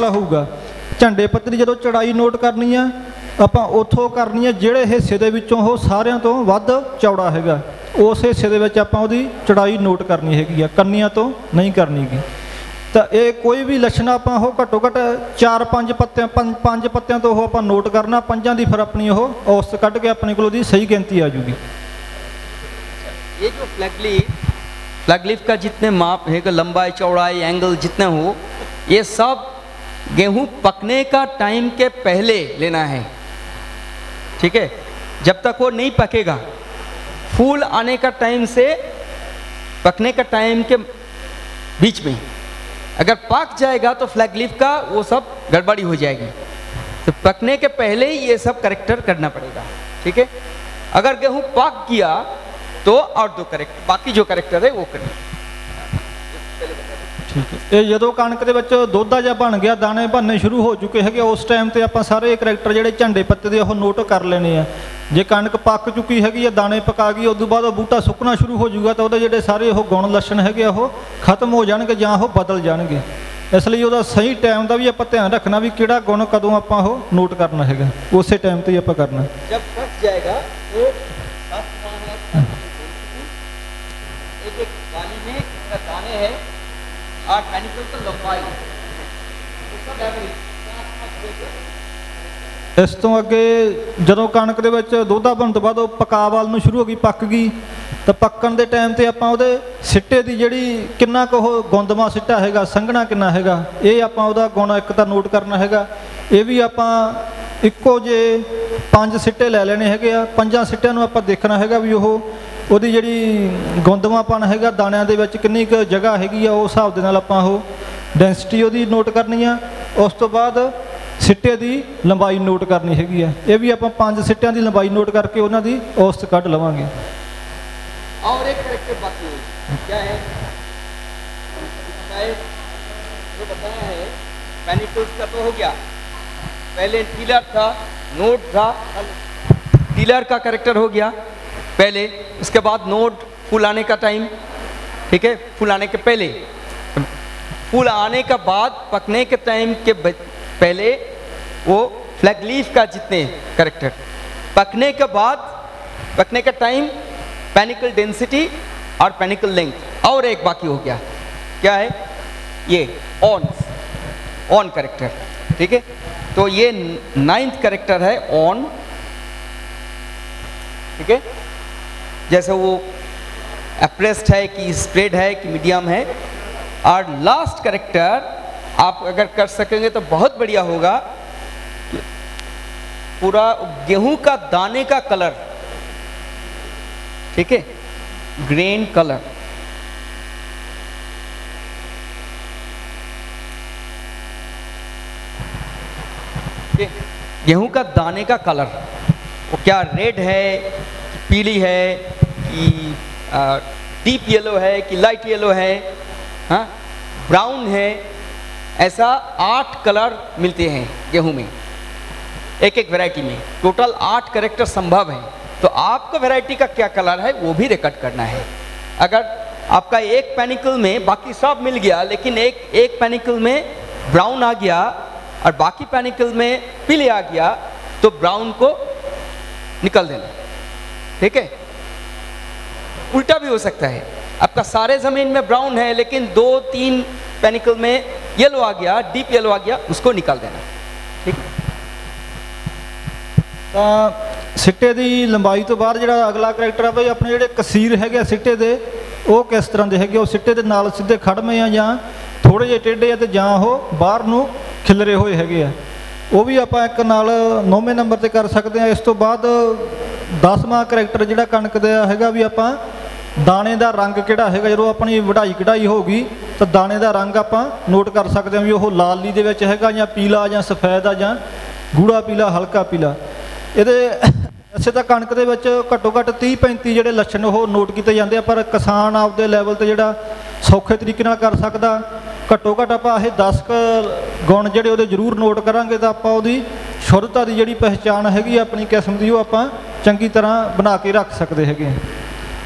पतला होगा। झंडे पत्ती जो चौड़ाई नोट करनी है ਆਪਾਂ ਉੱਥੋਂ करनी है ਜਿਹੜੇ ਹਿੱਸੇ ਦੇ ਵਿੱਚੋਂ ਉਹ ਸਾਰਿਆਂ ਤੋਂ ਵੱਧ ਚੌੜਾ ਹੈਗਾ, उस हिस्से ਦੇ ਵਿੱਚ ਆਪਾਂ ਉਹਦੀ ਚੌੜਾਈ ਨੋਟ ਕਰਨੀ ਹੈਗੀ ਆ, ਕੰਨੀਆਂ ਤੋਂ नहीं करनी गी। तो ये कोई भी लक्षण ਆਪਾਂ ਉਹ ਘੱਟੋ ਘੱਟ 4-5 पत्तियां 5 पत्तियां तो ਉਹ ਆਪਾਂ ਨੋਟ करना, ਪੰਜਾਂ ਦੀ फिर अपनी ਉਹ औसत ਕੱਢ के अपने को सही गिनती आ जूगी। ये जो फ्लैग लीफ का जितने माप है, लंबाई चौड़ाई एंगल जितने हो, ये सब गेहूं पकने का टाइम के पहले लेना है, ठीक है। जब तक वो नहीं पकेगा, फूल आने का टाइम से पकने का टाइम के बीच में अगर पक जाएगा तो फ्लैग लीफ का वो सब गड़बड़ी हो जाएगी। तो पकने के पहले ही ये सब करेक्टर करना पड़ेगा, ठीक है। अगर गेहूं पक गया तो और दो करेक्टर, बाकी जो करेक्टर है वो करें। ठीक है। ये जो कणक के विच दोधा जिहा बन गया, दाने बनने शुरू हो चुके हैं, उस टाइम ते आपां सारे करैक्टर जिहड़े झंडे पत्ते दे ओह नोट कर लेने आ। जे कणक पक चुकी हैगी, दाने पका गई, उस तो बाद बूटा सुकना शुरू हो जाऊगा, तो जिहड़े सारे गुण लक्षण है वो खत्म हो जाएंगे जां वो बदल जाएंगे। इसलिए वो सही टाइम का भी आप ध्यान रखना भी किहड़ा गुण कदों आप नोट करना है, उस टाइम तो ही आप करना। जब पक जाएगा तो एक वाली में कितना दाने हैं और पैनिकल का लंबाई, इस तो अगे जो कणक दे विच दोधा बनने तो बाद पका वाल नूं शुरू हो गई, पक गई, तो पकन के टाइम ते आपां उहदे सिट्टे की जिहड़ी किन्ना कुह गुंदमा सिट्टा हैगा, संघना किन्ना हैगा, ये आपां उहदा गुण एक तां नोट करना हैगा। ये भी आपां इक्को जे 5 सिट्टे लै लेने हैगे आ, 5 सिट्टिਆਂ नूं आपां देखना हैगा भी ਉਹਦੀ ਜਿਹੜੀ ਗੁੰਦਮਾਪਨ ਹੈਗਾ ਦਾਣਿਆਂ ਦੇ ਵਿੱਚ ਕਿੰਨੀ ਕੁ ਜਗ੍ਹਾ ਹੈਗੀ ਆ, ਉਸ ਹਿਸਾਬ ਦੇ ਨਾਲ ਆਪਾਂ ਉਹ ਡੈਂਸਿਟੀ ਉਹਦੀ ਨੋਟ ਕਰਨੀ ਆ। ਉਸ ਤੋਂ ਬਾਅਦ ਸਿੱਟੇ ਦੀ ਲੰਬਾਈ ਨੋਟ ਕਰਨੀ ਹੈਗੀ ਆ। ਇਹ ਵੀ ਆਪਾਂ 5 ਸਿੱਟਿਆਂ ਦੀ ਲੰਬਾਈ ਨੋਟ ਕਰਕੇ ਉਹਨਾਂ ਦੀ ਔਸਤ ਕੱਢ ਲਵਾਂਗੇ। और एक करेक्टर बाकी क्या है, जो बताया है पैनिकल्स का तो हो गया, पहले टीलर था, नोट था, टीलर का करेक्टर हो गया पहले, उसके बाद नोट फूल आने का टाइम, ठीक है, फूल आने के पहले, फूल आने का बाद पकने के टाइम के पहले वो फ्लैग लीफ का जितने करेक्टर, पकने के बाद पकने का टाइम, पैनिकल डेंसिटी और पैनिकल लेंथ। और एक बाकी हो गया, क्या है ये ऑन करेक्टर, ठीक है। तो ये 9th करेक्टर है ऑन, ठीक है। जैसे वो अप्रेस्ड है कि स्प्रेड है कि मीडियम है। और लास्ट करेक्टर आप अगर कर सकेंगे तो बहुत बढ़िया होगा, पूरा गेहूं का दाने का कलर, ठीक है, ग्रेन कलर, गेहूं का दाने का कलर वो क्या रेड है, पीली है कि डीप येलो है कि लाइट येलो है, हाँ ब्राउन है, ऐसा 8 कलर मिलते हैं गेहूं में, एक वैरायटी में टोटल 8 करेक्टर संभव है। तो आपका वैरायटी का क्या कलर है वो भी रिकॉर्ड करना है। अगर आपका एक पैनिकल में बाकी सब मिल गया, लेकिन एक पैनिकल में ब्राउन आ गया और बाकी पैनिकल में पीले आ गया, तो ब्राउन को निकल देना, ठीक है। उल्टा भी हो सकता है, आपका सारे ज़मीन में ब्राउन है लेकिन 2-3 पैनिकल में येलो आ गया, डीप येलो आ गया, उसको निकाल देना, ठीक है। सिट्टे की लंबाई तो बाद जो अगला करैक्टर है भाई अपने जोड़े कसीर है सिट्टे दे वो किस तरह के है, वो सिट्टे के नाल सीधे खड़मे आ या थोड़े जे टेढ़े तो जां वो बाहर नूं खिलरे हुए है, वो भी आप एक नाल 9वें नंबर पर कर सकते हैं। इस तो बाद 10वां करैक्टर जो कणक का है भी आप दाने का रंग किहड़ा है, जो अपनी वढ़ाई कढ़ाई होगी तो दाने का रंग आप नोट कर सकते हैं भी वो लाली दे विच हैगा या पीला या सफेद आ या गूढ़ा पीला हल्का पीला। ये वैसे तो कणक के घट्टो घट्ट 30-35 जोड़े लक्षण वो नोट किए जाते हैं, पर किसान आपके लैवल पर जोड़ा सौखे तरीके नाल कर सकता। घट्टो घट्ट आप 10 गुण जोड़े वो जरूर नोट करांगे तो आप शुद्धता की जी पहचान हैगी अपनी किस्म की वो आप चंगी तरह बना के रख सकते हैं।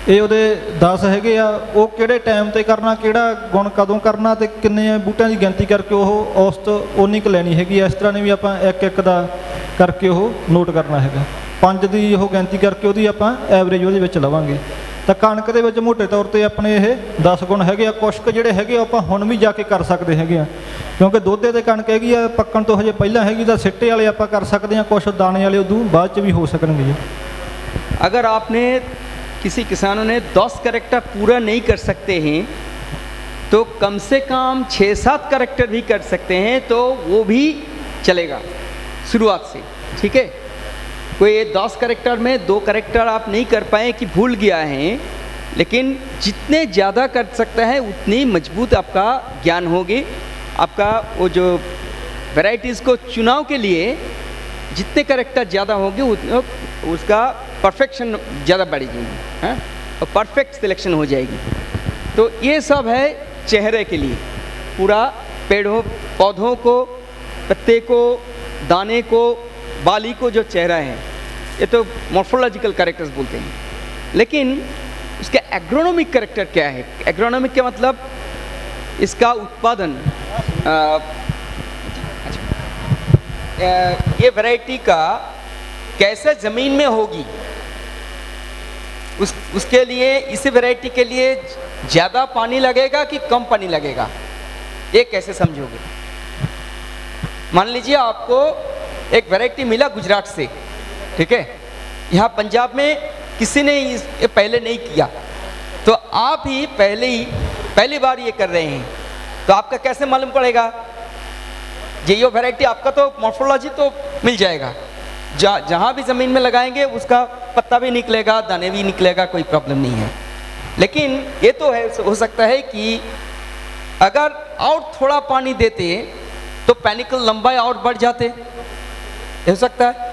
ਇਹ ਉਹਦੇ 10 ਹੈਗੇ ਆ, ਉਹ ਕਿਹੜੇ ਟਾਈਮ ਤੇ ਕਰਨਾ, ਕਿਹੜਾ ਗੁਣ ਕਦੋਂ ਕਰਨਾ ਤੇ ਕਿੰਨੇ ਬੂਟਿਆਂ ਦੀ ਗਿਣਤੀ ਕਰਕੇ ਉਹ ਔਸਤ ਉਨੀ ਕੁ ਲੈਣੀ ਹੈਗੀ। ਇਸ ਤਰ੍ਹਾਂ ਨੇ ਵੀ ਆਪਾਂ ਇੱਕ ਇੱਕ ਦਾ ਕਰਕੇ ਉਹ ਨੋਟ ਕਰਨਾ ਹੈਗਾ। 5 ਦੀ ਉਹ ਗਿਣਤੀ ਕਰਕੇ ਉਹਦੀ ਆਪਾਂ ਐਵਰੇਜ ਉਹਦੇ ਵਿੱਚ ਲਵਾਂਗੇ। ਤਾਂ ਕਣਕ ਦੇ ਵਿੱਚ ਮੋਟੇ ਤੌਰ ਤੇ ਆਪਣੇ ਇਹ 10 ਗੁਣ ਹੈਗੇ ਆ। ਕੁਛ ਕੁ ਜਿਹੜੇ ਹੈਗੇ ਆਪਾਂ ਹੁਣ ਵੀ ਜਾ ਕੇ ਕਰ ਸਕਦੇ ਹੈਗੇ ਆ, ਕਿਉਂਕਿ ਦੋਧੇ ਤੇ ਕਣਕ ਹੈਗੀ ਆ ਪੱਕਣ ਤੋਂ ਹਜੇ ਪਹਿਲਾਂ ਹੈਗੀ, ਤਾਂ ਸਿੱਟੇ ਵਾਲੇ ਆਪਾਂ ਕਰ ਸਕਦੇ ਹਾਂ, ਕੁਛ ਦਾਣੇ ਵਾਲੇ ਉਦੋਂ ਬਾਅਦ 'ਚ ਵੀ ਹੋ ਸਕਣਗੇ। अगर आपने किसी किसानों ने 10 कैरेक्टर पूरा नहीं कर सकते हैं तो कम से कम 6-7 कैरेक्टर भी कर सकते हैं, तो वो भी चलेगा शुरुआत से। ठीक है, कोई 10 कैरेक्टर में 2 कैरेक्टर आप नहीं कर पाए कि भूल गया है, लेकिन जितने ज़्यादा कर सकता है उतनी मजबूत आपका ज्ञान होगी। आपका वो जो वैरायटीज़ को चुनाव के लिए जितने कैरेक्टर ज़्यादा होंगे उतने उसका परफेक्शन ज़्यादा बढ़ेगी, हाँ, और परफेक्ट सिलेक्शन हो जाएगी। तो ये सब है चेहरे के लिए, पूरा पेड़ों पौधों को, पत्ते को, दाने को, बाली को जो चेहरा है, ये तो मॉर्फोलॉजिकल कैरेक्टर्स बोलते हैं। लेकिन उसका एग्रोनॉमिक कैरेक्टर क्या है? एग्रोनॉमिक का मतलब इसका उत्पादन, ये वैरायटी का कैसे ज़मीन में होगी, उसके लिए, इस वैरायटी के लिए ज़्यादा पानी लगेगा कि कम पानी लगेगा, ये कैसे समझोगे? मान लीजिए आपको एक वैरायटी मिला गुजरात से, ठीक है, यहाँ पंजाब में किसी ने ये पहले नहीं किया, तो आप ही पहली बार ये कर रहे हैं, तो आपका कैसे मालूम पड़ेगा? ये वैरायटी आपका तो मॉर्फोलॉजी तो मिल जाएगा, जहाँ भी ज़मीन में लगाएंगे उसका पत्ता भी निकलेगा, दाने भी निकलेगा, कोई प्रॉब्लम नहीं है। लेकिन ये तो है, हो सकता है कि अगर और थोड़ा पानी देते तो पैनिकल लंबाई और बढ़ जाते, हो सकता है,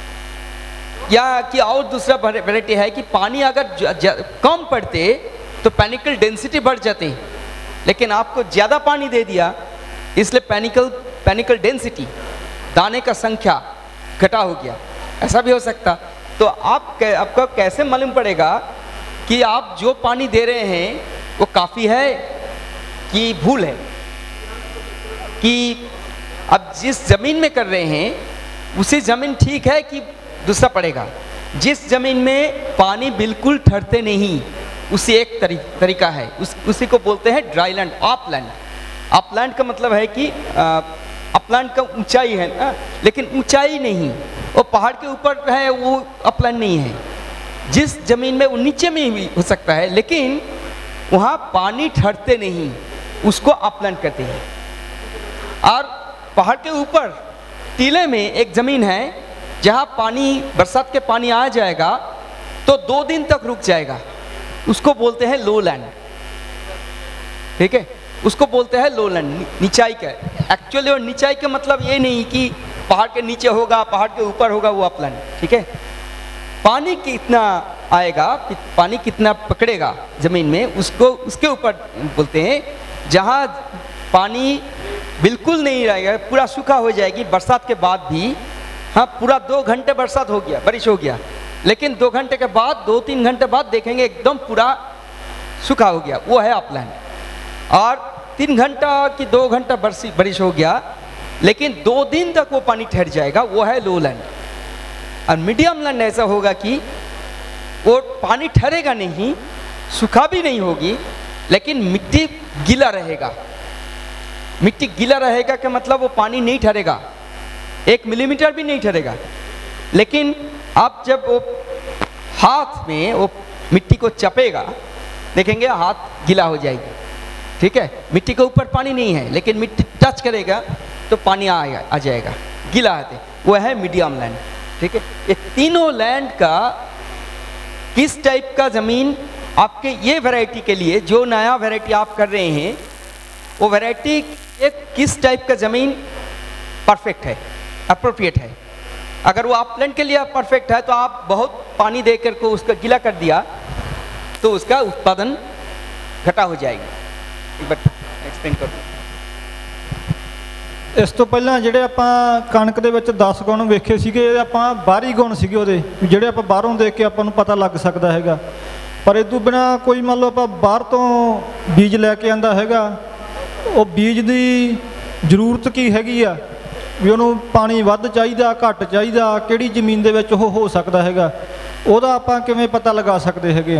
या कि और दूसरा वैरायटी है कि पानी अगर कम पड़ते तो पैनिकल डेंसिटी बढ़ जाती, लेकिन आपको ज़्यादा पानी दे दिया इसलिए पैनिकल डेंसिटी, दाने का संख्या घटा हो गया, ऐसा भी हो सकता। तो आपको कैसे मालूम पड़ेगा कि आप जो पानी दे रहे हैं वो काफ़ी है कि भूल है? कि अब जिस ज़मीन में कर रहे हैं उसी ज़मीन ठीक है कि दूसरा पड़ेगा? जिस ज़मीन में पानी बिल्कुल ठहरते नहीं, उसी एक तरीका है, उसी को बोलते हैं ड्राई लैंड, अपलैंड। अपलैंड का मतलब है कि अपलैंड का ऊंचाई है ना, लेकिन ऊंचाई नहीं, वो पहाड़ के ऊपर है, वो अपलैंड नहीं है। जिस ज़मीन में वो नीचे में भी हो सकता है लेकिन वहाँ पानी ठहरते नहीं, उसको अपलैंड कहते हैं। और पहाड़ के ऊपर टीले में एक ज़मीन है जहाँ पानी, बरसात के पानी आ जाएगा तो 2 दिन तक रुक जाएगा, उसको बोलते हैं लो लैंड। ठीक है, उसको बोलते हैं लो लैंड, निचाई का। एक्चुअली और निचाई का मतलब ये नहीं कि पहाड़ के नीचे होगा, पहाड़ के ऊपर होगा, वो अपलैंड। ठीक है, पानी कितना आएगा, पानी कितना पकड़ेगा ज़मीन में, उसको उसके ऊपर बोलते हैं। जहाँ पानी बिल्कुल नहीं रहेगा, पूरा सूखा हो जाएगी बरसात के बाद भी, हाँ पूरा 2 घंटे बरसात हो गया, बारिश हो गया, लेकिन 2 घंटे के बाद, 2-3 घंटे बाद देखेंगे एकदम पूरा सूखा हो गया, वो है अपलैंड। और 3 घंटा कि 2 घंटा बारिश हो गया लेकिन 2 दिन तक वो पानी ठहर जाएगा, वो है लो लैंड। और मीडियम लैंड ऐसा होगा कि वो पानी ठहरेगा नहीं, सूखा भी नहीं होगी, लेकिन मिट्टी गीला रहेगा। मिट्टी गीला रहेगा का मतलब वो पानी नहीं ठहरेगा, 1 मिलीमीटर भी नहीं ठहरेगा, लेकिन आप जब वो हाथ में वो मिट्टी को चपेगा देखेंगे हाथ गीला हो जाएगी। ठीक है, मिट्टी के ऊपर पानी नहीं है लेकिन मिट्टी टच करेगा तो पानी आ जाएगा, गीला आते, वो है मीडियम लैंड। ठीक है, ये तीनों लैंड का किस टाइप का ज़मीन आपके ये वैरायटी के लिए, जो नया वैरायटी आप कर रहे हैं, वो वैरायटी किस टाइप का ज़मीन परफेक्ट है, अप्रोप्रिएट है। अगर वो अपलैंड के लिए परफेक्ट है तो आप बहुत पानी देकर को उसका गीला कर दिया तो उसका उत्पादन घटा हो जाएगा। एक बार एक्सप्लेन करो। ਇਸ ਤੋਂ ਪਹਿਲਾਂ ਜਿਹੜੇ ਆਪਾਂ ਕਣਕ ਦੇ ਵਿੱਚ 10 ਗੁਣ ਵੇਖੇ ਸੀਗੇ, ਆਪਾਂ ਬਾਹਰੀ ਗੁਣ ਸੀਗੇ ਉਹਦੇ, ਜਿਹੜੇ ਆਪਾਂ ਬਾਹਰੋਂ ਦੇਖ ਕੇ ਆਪਾਂ ਨੂੰ ਪਤਾ ਲੱਗ ਸਕਦਾ ਹੈਗਾ। पर इस तो बिना कोई मान लो आप बाहर तो बीज लैके आंदा हैगा, वो बीज की जरूरत की हैगी आ भी उन्होंने पानी वध चाहिए घट चाहिए, किहड़ी जमीन दे विच वो हो सकता हैगा, ਉਹਦਾ ਆਪਾਂ ਕਿਵੇਂ ਪਤਾ ਲਗਾ ਸਕਦੇ ਹੈਗੇ ਆ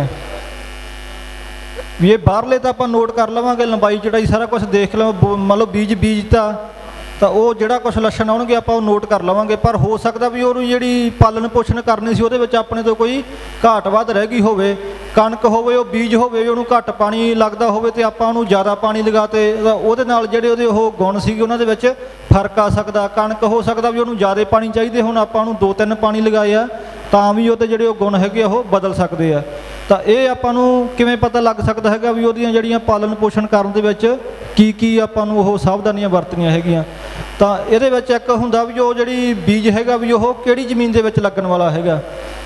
ਵੀ ਇਹ ਬਾਹਰਲੇ ਤਾਂ ਆਪਾਂ ਨੋਟ ਕਰ ਲਵਾਂਗੇ, ਲੰਬਾਈ ਚੜਾਈ ਸਾਰਾ ਕੁਝ ਦੇਖ ਲਵਾਂ, ਮੰਨ ਲਓ ਬੀਜ ਬੀਜਤਾ ਤਾਂ ਉਹ ਜਿਹੜਾ ਕੁਝ ਲੱਛਣ ਆਉਣਗੇ ਆਪਾਂ ਉਹ ਨੋਟ ਕਰ ਲਵਾਂਗੇ। ਪਰ ਹੋ ਸਕਦਾ ਵੀ ਉਹਨੂੰ ਜਿਹੜੀ ਪਾਲਣ ਪੋਸ਼ਣ ਕਰਨੀ ਸੀ ਉਹਦੇ ਵਿੱਚ ਆਪਣੇ ਤੋਂ ਕੋਈ ਘਾਟ ਵੱਧ ਰਹਿ ਗਈ ਹੋਵੇ, ਕਣਕ ਹੋਵੇ ਉਹ ਬੀਜ ਹੋਵੇ ਉਹਨੂੰ ਘੱਟ ਪਾਣੀ ਲੱਗਦਾ ਹੋਵੇ ਤੇ ਆਪਾਂ ਉਹਨੂੰ ਜ਼ਿਆਦਾ ਪਾਣੀ ਲਗਾ ਤੇ ਉਹਦੇ ਨਾਲ ਜਿਹੜੇ ਉਹਦੇ ਉਹ ਗੁਣ ਸੀਗੇ ਉਹਨਾਂ ਦੇ ਵਿੱਚ ਫਰਕ ਆ ਸਕਦਾ। ਕਣਕ ਹੋ ਸਕਦਾ ਵੀ ਉਹਨੂੰ ਜ਼ਿਆਦਾ ਪਾਣੀ ਚਾਹੀਦੇ, ਹੁਣ ਆਪਾਂ ਉਹਨੂੰ 2-3 ਪਾਣੀ ਲਗਾਏ ਆ ਤਾਂ ਵੀ ਉਹਦੇ ਜਿਹੜੇ ਉਹ ਗੁਣ ਹੈਗੇ ਉਹ ਬਦਲ ਸਕਦੇ ਆ। ਤਾਂ ਇਹ ਆਪਾਂ ਨੂੰ ਕਿਵੇਂ ਪਤਾ ਲੱਗ ਸਕਦਾ ਹੈਗਾ ਵੀ ਉਹਦੀਆਂ ਜਿਹੜੀਆਂ ਪਾਲਣ ਪੋਸ਼ਣ ਕਰਨ ਦੇ ਵਿੱਚ ਕੀ ਕੀ ਆਪਾਂ ਨੂੰ ਉਹ ਸਾਵਧਾਨੀਆਂ ਵਰਤਣੀਆਂ ਹੈਗੀਆਂ। ਤਾਂ ਇਹਦੇ ਵਿੱਚ ਇੱਕ ਹੁੰਦਾ ਵੀ ਉਹ ਜਿਹੜੀ ਬੀਜ ਹੈਗਾ ਵੀ ਉਹ ਕਿਹੜੀ ਜ਼ਮੀਨ ਦੇ ਵਿੱਚ ਲੱਗਣ ਵਾਲਾ ਹੈਗਾ।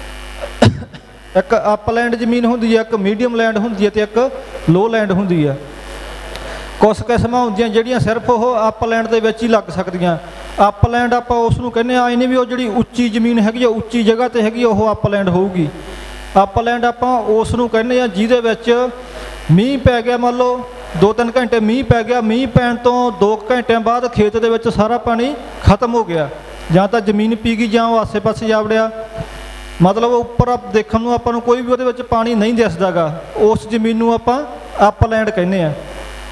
ਇੱਕ ਅਪਲੈਂਡ ਜ਼ਮੀਨ ਹੁੰਦੀ ਹੈ, ਇੱਕ ਮੀਡੀਅਮ ਲੈਂਡ ਹੁੰਦੀ ਹੈ ਤੇ ਇੱਕ ਲੋ ਲੈਂਡ ਹੁੰਦੀ ਹੈ। ਕੁਛ ਕਿਸਮਾਂ ਹੁੰਦੀਆਂ ਜਿਹੜੀਆਂ ਸਿਰਫ ਉਹ ਅਪਲੈਂਡ ਦੇ ਵਿੱਚ ਹੀ ਲੱਗ ਸਕਦੀਆਂ। ਅਪਲੈਂਡ ਆਪਾਂ ਉਸ ਨੂੰ ਕਹਿੰਦੇ ਆ, ਇਹ ਨਹੀਂ ਵੀ ਉਹ ਜਿਹੜੀ ਉੱਚੀ ਜ਼ਮੀਨ ਹੈਗੀ ਆ ਉੱਚੀ ਜਗ੍ਹਾ ਤੇ ਹੈਗੀ ਉਹ ਅਪਲੈਂਡ ਹੋਊਗੀ। ਅਪਲੈਂਡ ਆਪਾਂ ਉਸ ਨੂੰ ਕਹਿੰਦੇ ਆ ਜਿਹਦੇ ਵਿੱਚ ਮੀਂਹ ਪੈ ਗਿਆ, ਮੰਨ ਲਓ 2-3 ਘੰਟੇ ਮੀਂਹ ਪੈ ਗਿਆ, ਮੀਂਹ ਪੈਣ ਤੋਂ 2 ਘੰਟਿਆਂ ਬਾਅਦ ਖੇਤ ਦੇ ਵਿੱਚ ਸਾਰਾ ਪਾਣੀ ਖਤਮ ਹੋ ਗਿਆ, ਜਾਂ ਤਾਂ ਜ਼ਮੀਨ ਪੀ ਗਈ ਜਾਂ ਉਹ ਆਸੇ ਪਾਸੇ ਜਾ ਵੜਿਆ, ਮਤਲਬ ਉੱਪਰ ਦੇਖਣ ਨੂੰ ਆਪਾਂ ਨੂੰ ਕੋਈ ਵੀ ਉਹਦੇ ਵਿੱਚ ਪਾਣੀ ਨਹੀਂ ਦਿਸਦਾਗਾ, ਉਸ ਜ਼ਮੀਨ ਨੂੰ ਆਪਾਂ ਅਪਲੈਂਡ ਕਹਿੰਦੇ ਆ।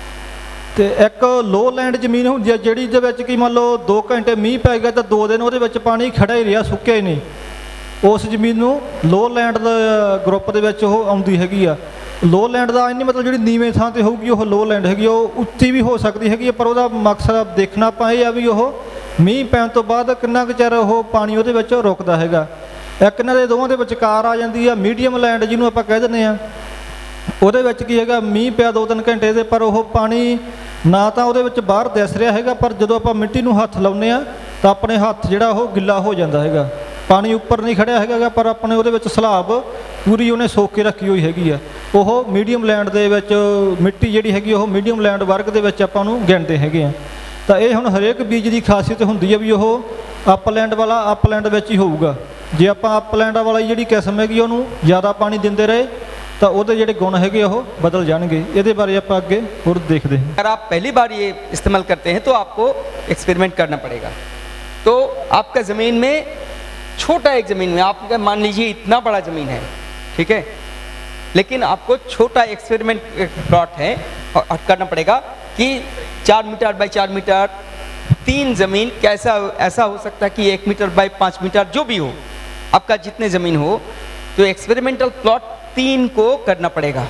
ਤੇ ਇੱਕ ਲੋ ਲੈਂਡ ਜ਼ਮੀਨ ਹੁੰਦੀ ਹੈ ਜਿਹੜੀ ਦੇ ਵਿੱਚ ਕੀ ਮੰਨ ਲਓ 2 ਘੰਟੇ ਮੀਂਹ ਪੈ ਗਿਆ ਤਾਂ 2 ਦਿਨ ਉਹਦੇ ਵਿੱਚ ਪਾਣੀ ਖੜਾ ਹੀ ਰਿਹਾ, ਸੁੱਕਿਆ ਹੀ ਨਹੀਂ, ਉਸ ਜ਼ਮੀਨ ਨੂੰ ਲੋ ਲੈਂਡ ਦੇ ਗਰੁੱਪ ਦੇ ਵਿੱਚ ਉਹ ਆਉਂਦੀ ਹੈਗੀ ਆ। ਲੋ ਲੈਂਡ ਦਾ ਨਹੀਂ ਮਤਲਬ ਜਿਹੜੀ ਨੀਵੇਂ ਥਾਂ ਤੇ ਹੋਊਗੀ ਉਹ ਲੋ ਲੈਂਡ ਹੈਗੀ, ਉਹ ਉੱਚੀ ਵੀ ਹੋ ਸਕਦੀ ਹੈਗੀ, ਪਰ ਉਹਦਾ ਮਕਸਦ ਦੇਖਣਾ ਆਪਾਂ ਇਹ ਆ ਵੀ ਉਹ ਮੀਂਹ ਪੈਣ ਤੋਂ ਬਾਅਦ ਕਿੰਨਾ ਕੁ ਚਿਰ ਉਹ ਪਾਣੀ ਉਹਦੇ ਵਿੱਚ ਰੁਕਦਾ ਹੈਗਾ। ਇੱਕ ਇਹਨਾਂ ਦੇ ਦੋਵਾਂ ਦੇ ਵਿਚਕਾਰ ਆ ਜਾਂਦੀ ਆ ਮੀਡੀਅਮ ਲੈਂਡ ਜਿਹਨੂੰ ਆਪਾਂ ਕਹਿ ਦਿੰਦੇ ਆ। ਉਹਦੇ ਵਿੱਚ ਕੀ ਹੈਗਾ, ਮੀਂਹ ਪਿਆ 2-3 ਘੰਟੇ ਦੇ, ਪਰ ਉਹ ਪਾਣੀ ਨਾ ਤਾਂ ਉਹਦੇ ਵਿੱਚ ਬਾਹਰ ਦਿਸ ਰਿਹਾ ਹੈਗਾ, ਪਰ ਜਦੋਂ ਆਪਾਂ ਮਿੱਟੀ ਨੂੰ ਹੱਥ ਲਾਉਂਦੇ ਆ ਤਾਂ ਆਪਣੇ ਹੱਥ ਜਿਹੜਾ ਉਹ ਗਿੱਲਾ ਹੋ ਜਾਂਦਾ ਹੈਗਾ, ਪਾਣੀ ਉੱਪਰ ਨਹੀਂ ਖੜਿਆ ਹੈਗਾ, ਪਰ ਆਪਣੇ ਉਹਦੇ ਵਿੱਚ ਸਲਾਬ ਪੂਰੀ ਉਹਨੇ ਸੋਕ ਕੇ ਰੱਖੀ ਹੋਈ ਹੈਗੀ ਆ। ਉਹ ਮੀਡੀਅਮ ਲੈਂਡ ਦੇ ਵਿੱਚ ਮਿੱਟੀ ਜਿਹੜੀ ਹੈਗੀ ਉਹ ਮੀਡੀਅਮ ਲੈਂਡ ਵਰਗ ਦੇ ਵਿੱਚ ਆਪਾਂ ਨੂੰ ਗਿਣਦੇ ਹੈਗੇ ਆ। ਤਾਂ ਇਹ ਹੁਣ ਹਰੇਕ ਬੀਜ ਦੀ ਖਾਸੀਅਤ ਹੁੰਦੀ ਹੈ ਵੀ ਉਹ ਅਪਲੈਂਡ ਵਾਲਾ ਅਪਲੈਂਡ ਵਿੱਚ ਹੀ ਹੋਊਗਾ। ਜੇ ਆਪਾਂ ਅਪਲੈਂਡ ਵਾਲਾ ਜਿਹੜੀ ਕਿਸਮ ਹੈਗੀ ਉਹਨੂੰ ਜ਼ਿਆਦਾ ਪਾਣੀ ਦਿੰਦੇ ਰਹੇ ਤਾਂ ਉਹਦੇ ਜਿਹੜੇ ਗੁਣ ਹੈਗੇ ਉਹ ਬਦਲ ਜਾਣਗੇ। ਇਹਦੇ ਬਾਰੇ ਆਪਾਂ ਅੱਗੇ ਹੋਰ ਦੇਖਦੇ ਹਾਂ। अगर आप पहली बार ये इस्तेमाल करते हैं तो आपको एक्सपेरिमेंट करना पड़ेगा। तो आपका ज़मीन में छोटा एक ज़मीन में आप मान लीजिए इतना बड़ा ज़मीन है, ठीक है, लेकिन आपको छोटा एक्सपेरिमेंट प्लॉट है और करना पड़ेगा कि 4 मीटर बाई 4 मीटर 3 ज़मीन कैसा ऐसा हो सकता है कि 1 मीटर बाई 5 मीटर जो भी हो, आपका जितने ज़मीन हो, तो एक्सपेरिमेंटल प्लॉट 3 को करना पड़ेगा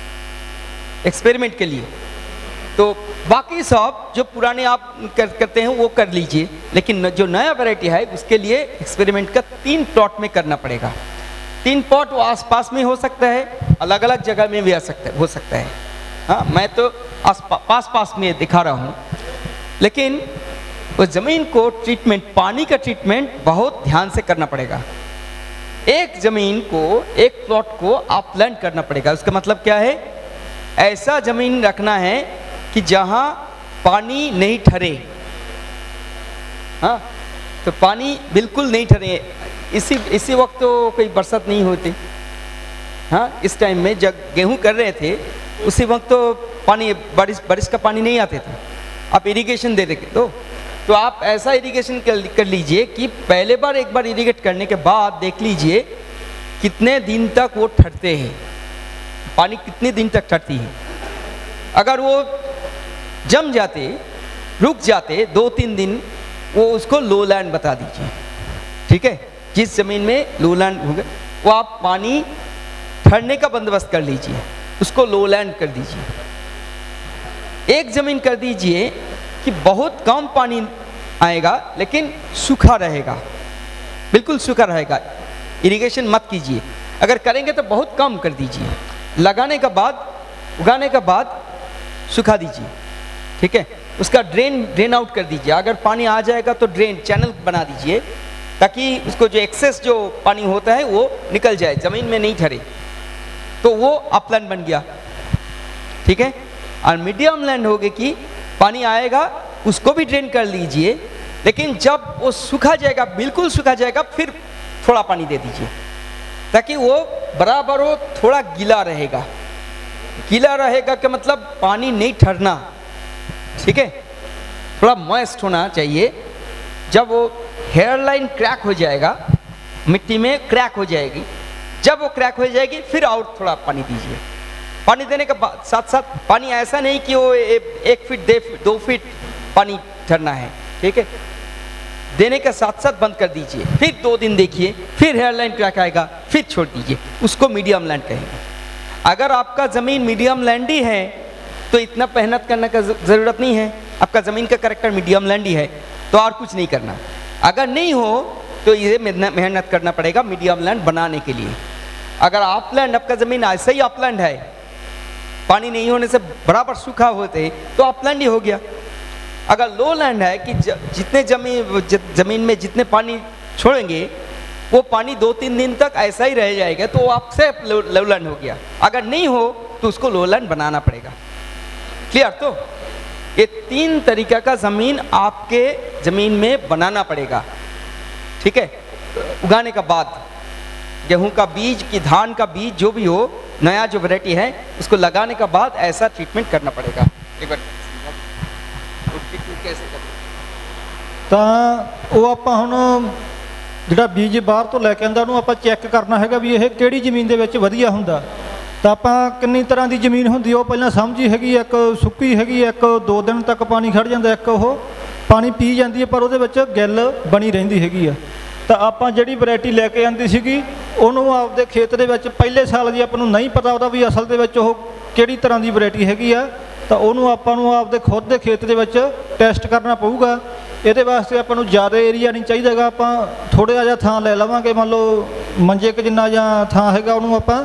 एक्सपेरिमेंट के लिए। तो बाकी सब जो पुराने आप करते हैं वो कर लीजिए, लेकिन जो नया वैरायटी है उसके लिए एक्सपेरिमेंट का 3 प्लॉट में करना पड़ेगा। 3 प्लॉट वो आसपास में हो सकता है, अलग अलग जगह में भी हो सकता है। हाँ, मैं तो पास में दिखा रहा हूँ, लेकिन उस ज़मीन को ट्रीटमेंट, पानी का ट्रीटमेंट बहुत ध्यान से करना पड़ेगा। एक ज़मीन को, एक प्लॉट को अपलैंड करना पड़ेगा। उसका मतलब क्या है, ऐसा ज़मीन रखना है कि जहाँ पानी नहीं ठहरे। हाँ, तो पानी बिल्कुल नहीं ठहरे। इसी वक्त तो कोई बरसात नहीं होती। हाँ, इस टाइम में जब गेहूँ कर रहे थे उसी वक्त तो पानी बारिश का पानी नहीं आते थे, आप इरिगेशन दे देंगे तो आप ऐसा इरिगेशन कर लीजिए कि पहले बार एक बार इरिगेट करने के बाद देख लीजिए कितने दिन तक वो ठहरते हैं, पानी कितने दिन तक ठहरती है। अगर वो जम जाते, रुक जाते 2-3 दिन, वो उसको लो लैंड बता दीजिए, ठीक है। जिस ज़मीन में लो लैंड होगा वो आप पानी ठहरने का बंदोबस्त कर लीजिए, उसको लो लैंड कर दीजिए। एक ज़मीन कर दीजिए कि बहुत कम पानी आएगा लेकिन सूखा रहेगा, बिल्कुल सूखा रहेगा, इरिगेशन मत कीजिए। अगर करेंगे तो बहुत कम कर दीजिए, लगाने का बाद, उगाने का बाद सूखा दीजिए, ठीक है। उसका ड्रेन आउट कर दीजिए। अगर पानी आ जाएगा तो ड्रेन चैनल बना दीजिए ताकि उसको जो एक्सेस जो पानी होता है वो निकल जाए, ज़मीन में नहीं ठहरे, तो वो अपलैंड बन गया, ठीक है। और मीडियम लैंड हो गए कि पानी आएगा उसको भी ड्रेन कर लीजिए, लेकिन जब वो सूखा जाएगा, बिल्कुल सूखा जाएगा, फिर थोड़ा पानी दे दीजिए ताकि वो बराबर हो, थोड़ा गीला रहेगा। गीला रहेगा का मतलब पानी नहीं ठहरना, ठीक है, थोड़ा मॉइस्ट होना चाहिए। जब वो हेयरलाइन क्रैक हो जाएगा, मिट्टी में क्रैक हो जाएगी, जब वो क्रैक हो जाएगी फिर और थोड़ा पानी दीजिए। पानी देने के बाद साथ साथ पानी ऐसा नहीं कि वो 1 फीट 2 फीट पानी ठहरना है, ठीक है, देने के साथ साथ बंद कर दीजिए। फिर 2 दिन देखिए, फिर हेयरलाइन क्रैक आएगा, फिर छोड़ दीजिए। उसको मीडियम लैंड कहेंगे। अगर आपका ज़मीन मीडियम लैंडी है तो इतना मेहनत करने का ज़रूरत नहीं है। आपका ज़मीन का कैरेक्टर मीडियम लैंडी है तो और कुछ नहीं करना। अगर नहीं हो तो ये मेहनत करना पड़ेगा मीडियम लैंड बनाने के लिए। अगर अपलैंड, आपका ज़मीन ऐसा ही अपलैंड है, पानी नहीं होने से बराबर सूखा होते तो अपलैंड ही हो गया। अगर लो लैंड है कि जितने ज़मीन में जितने पानी छोड़ेंगे वो पानी 2-3 दिन तक ऐसा ही रह जाएगा तो वो आपसे लो लैंड हो गया। अगर नहीं हो तो उसको लो लैंड बनाना पड़ेगा। क्लियर? तो ये 3 तरीका का ज़मीन आपके ज़मीन में बनाना पड़ेगा, ठीक है। उगाने का बाद गेहूं का बीज की, धान का बीज, जो भी हो, नया जो वैरायटी है उसको लगाने का बाद ऐसा ट्रीटमेंट करना पड़ेगा। एक बार कैसे करें ਤਾਂ ਉਹ ਆਪਾਂ ਹੁਣ ਜਿਹੜਾ ਬੀਜ ਬਾਹਰ ਤੋਂ ਲੈ ਕੇ ਆਂਦਾ ਉਹਨੂੰ ਆਪਾਂ ਚੈੱਕ ਕਰਨਾ ਹੈਗਾ ਵੀ ਇਹ ਕਿਹੜੀ ਜ਼ਮੀਨ ਦੇ ਵਿੱਚ ਵਧੀਆ ਹੁੰਦਾ। ਤਾਂ ਆਪਾਂ ਕਿੰਨੀ ਤਰ੍ਹਾਂ ਦੀ ਜ਼ਮੀਨ ਹੁੰਦੀ ਉਹ ਪਹਿਲਾਂ ਸਮਝੀ ਹੈਗੀ। ਇੱਕ ਸੁੱਕੀ ਹੈਗੀ, ਇੱਕ 2 ਦਿਨ ਤੱਕ ਪਾਣੀ ਖੜ ਜਾਂਦਾ, ਇੱਕ ਉਹ ਪਾਣੀ ਪੀ ਜਾਂਦੀ ਹੈ ਪਰ ਉਹਦੇ ਵਿੱਚ ਗਿੱਲ ਬਣੀ ਰਹਿੰਦੀ ਹੈਗੀ ਆ। ਤਾਂ ਆਪਾਂ ਜਿਹੜੀ ਵੈਰਾਈਟੀ ਲੈ ਕੇ ਆਂਦੀ ਸੀਗੀ ਉਹਨੂੰ ਆਪਦੇ ਖੇਤ ਦੇ ਵਿੱਚ ਪਹਿਲੇ ਸਾਲ ਜੀ ਆਪਾਂ ਨੂੰ ਨਹੀਂ ਪਤਾ ਉਹਦਾ ਵੀ ਅਸਲ ਦੇ ਵਿੱਚ ਉਹ ਕਿਹੜੀ ਤਰ੍ਹਾਂ ਦੀ ਵੈਰਾਈਟੀ ਹੈਗੀ ਆ। ਤਾਂ ਉਹਨੂੰ ਆਪਾਂ ਨੂੰ ਆਪਦੇ ਖੁਦ ਦੇ ਖੇਤ ਦੇ ਵਿੱਚ ਟੈਸਟ ਕਰਨਾ ਪਊਗਾ। ਇਹਦੇ ਵਾਸਤੇ ਆਪਾਂ ਨੂੰ ਜ਼ਿਆਦਾ ਏਰੀਆ ਨਹੀਂ ਚਾਹੀਦਾ ਹੈਗਾ। ਆਪਾਂ ਥੋੜ੍ਹਾ ਜਿਹਾ ਥਾਂ ਲੈ ਲਵਾਂਗੇ, ਮੰਨ ਲਓ ਮੰਜੇ ਕੁ ਜਿੰਨਾ ਜਾਂ ਥਾਂ ਹੈਗਾ, ਉਹਨੂੰ ਆਪਾਂ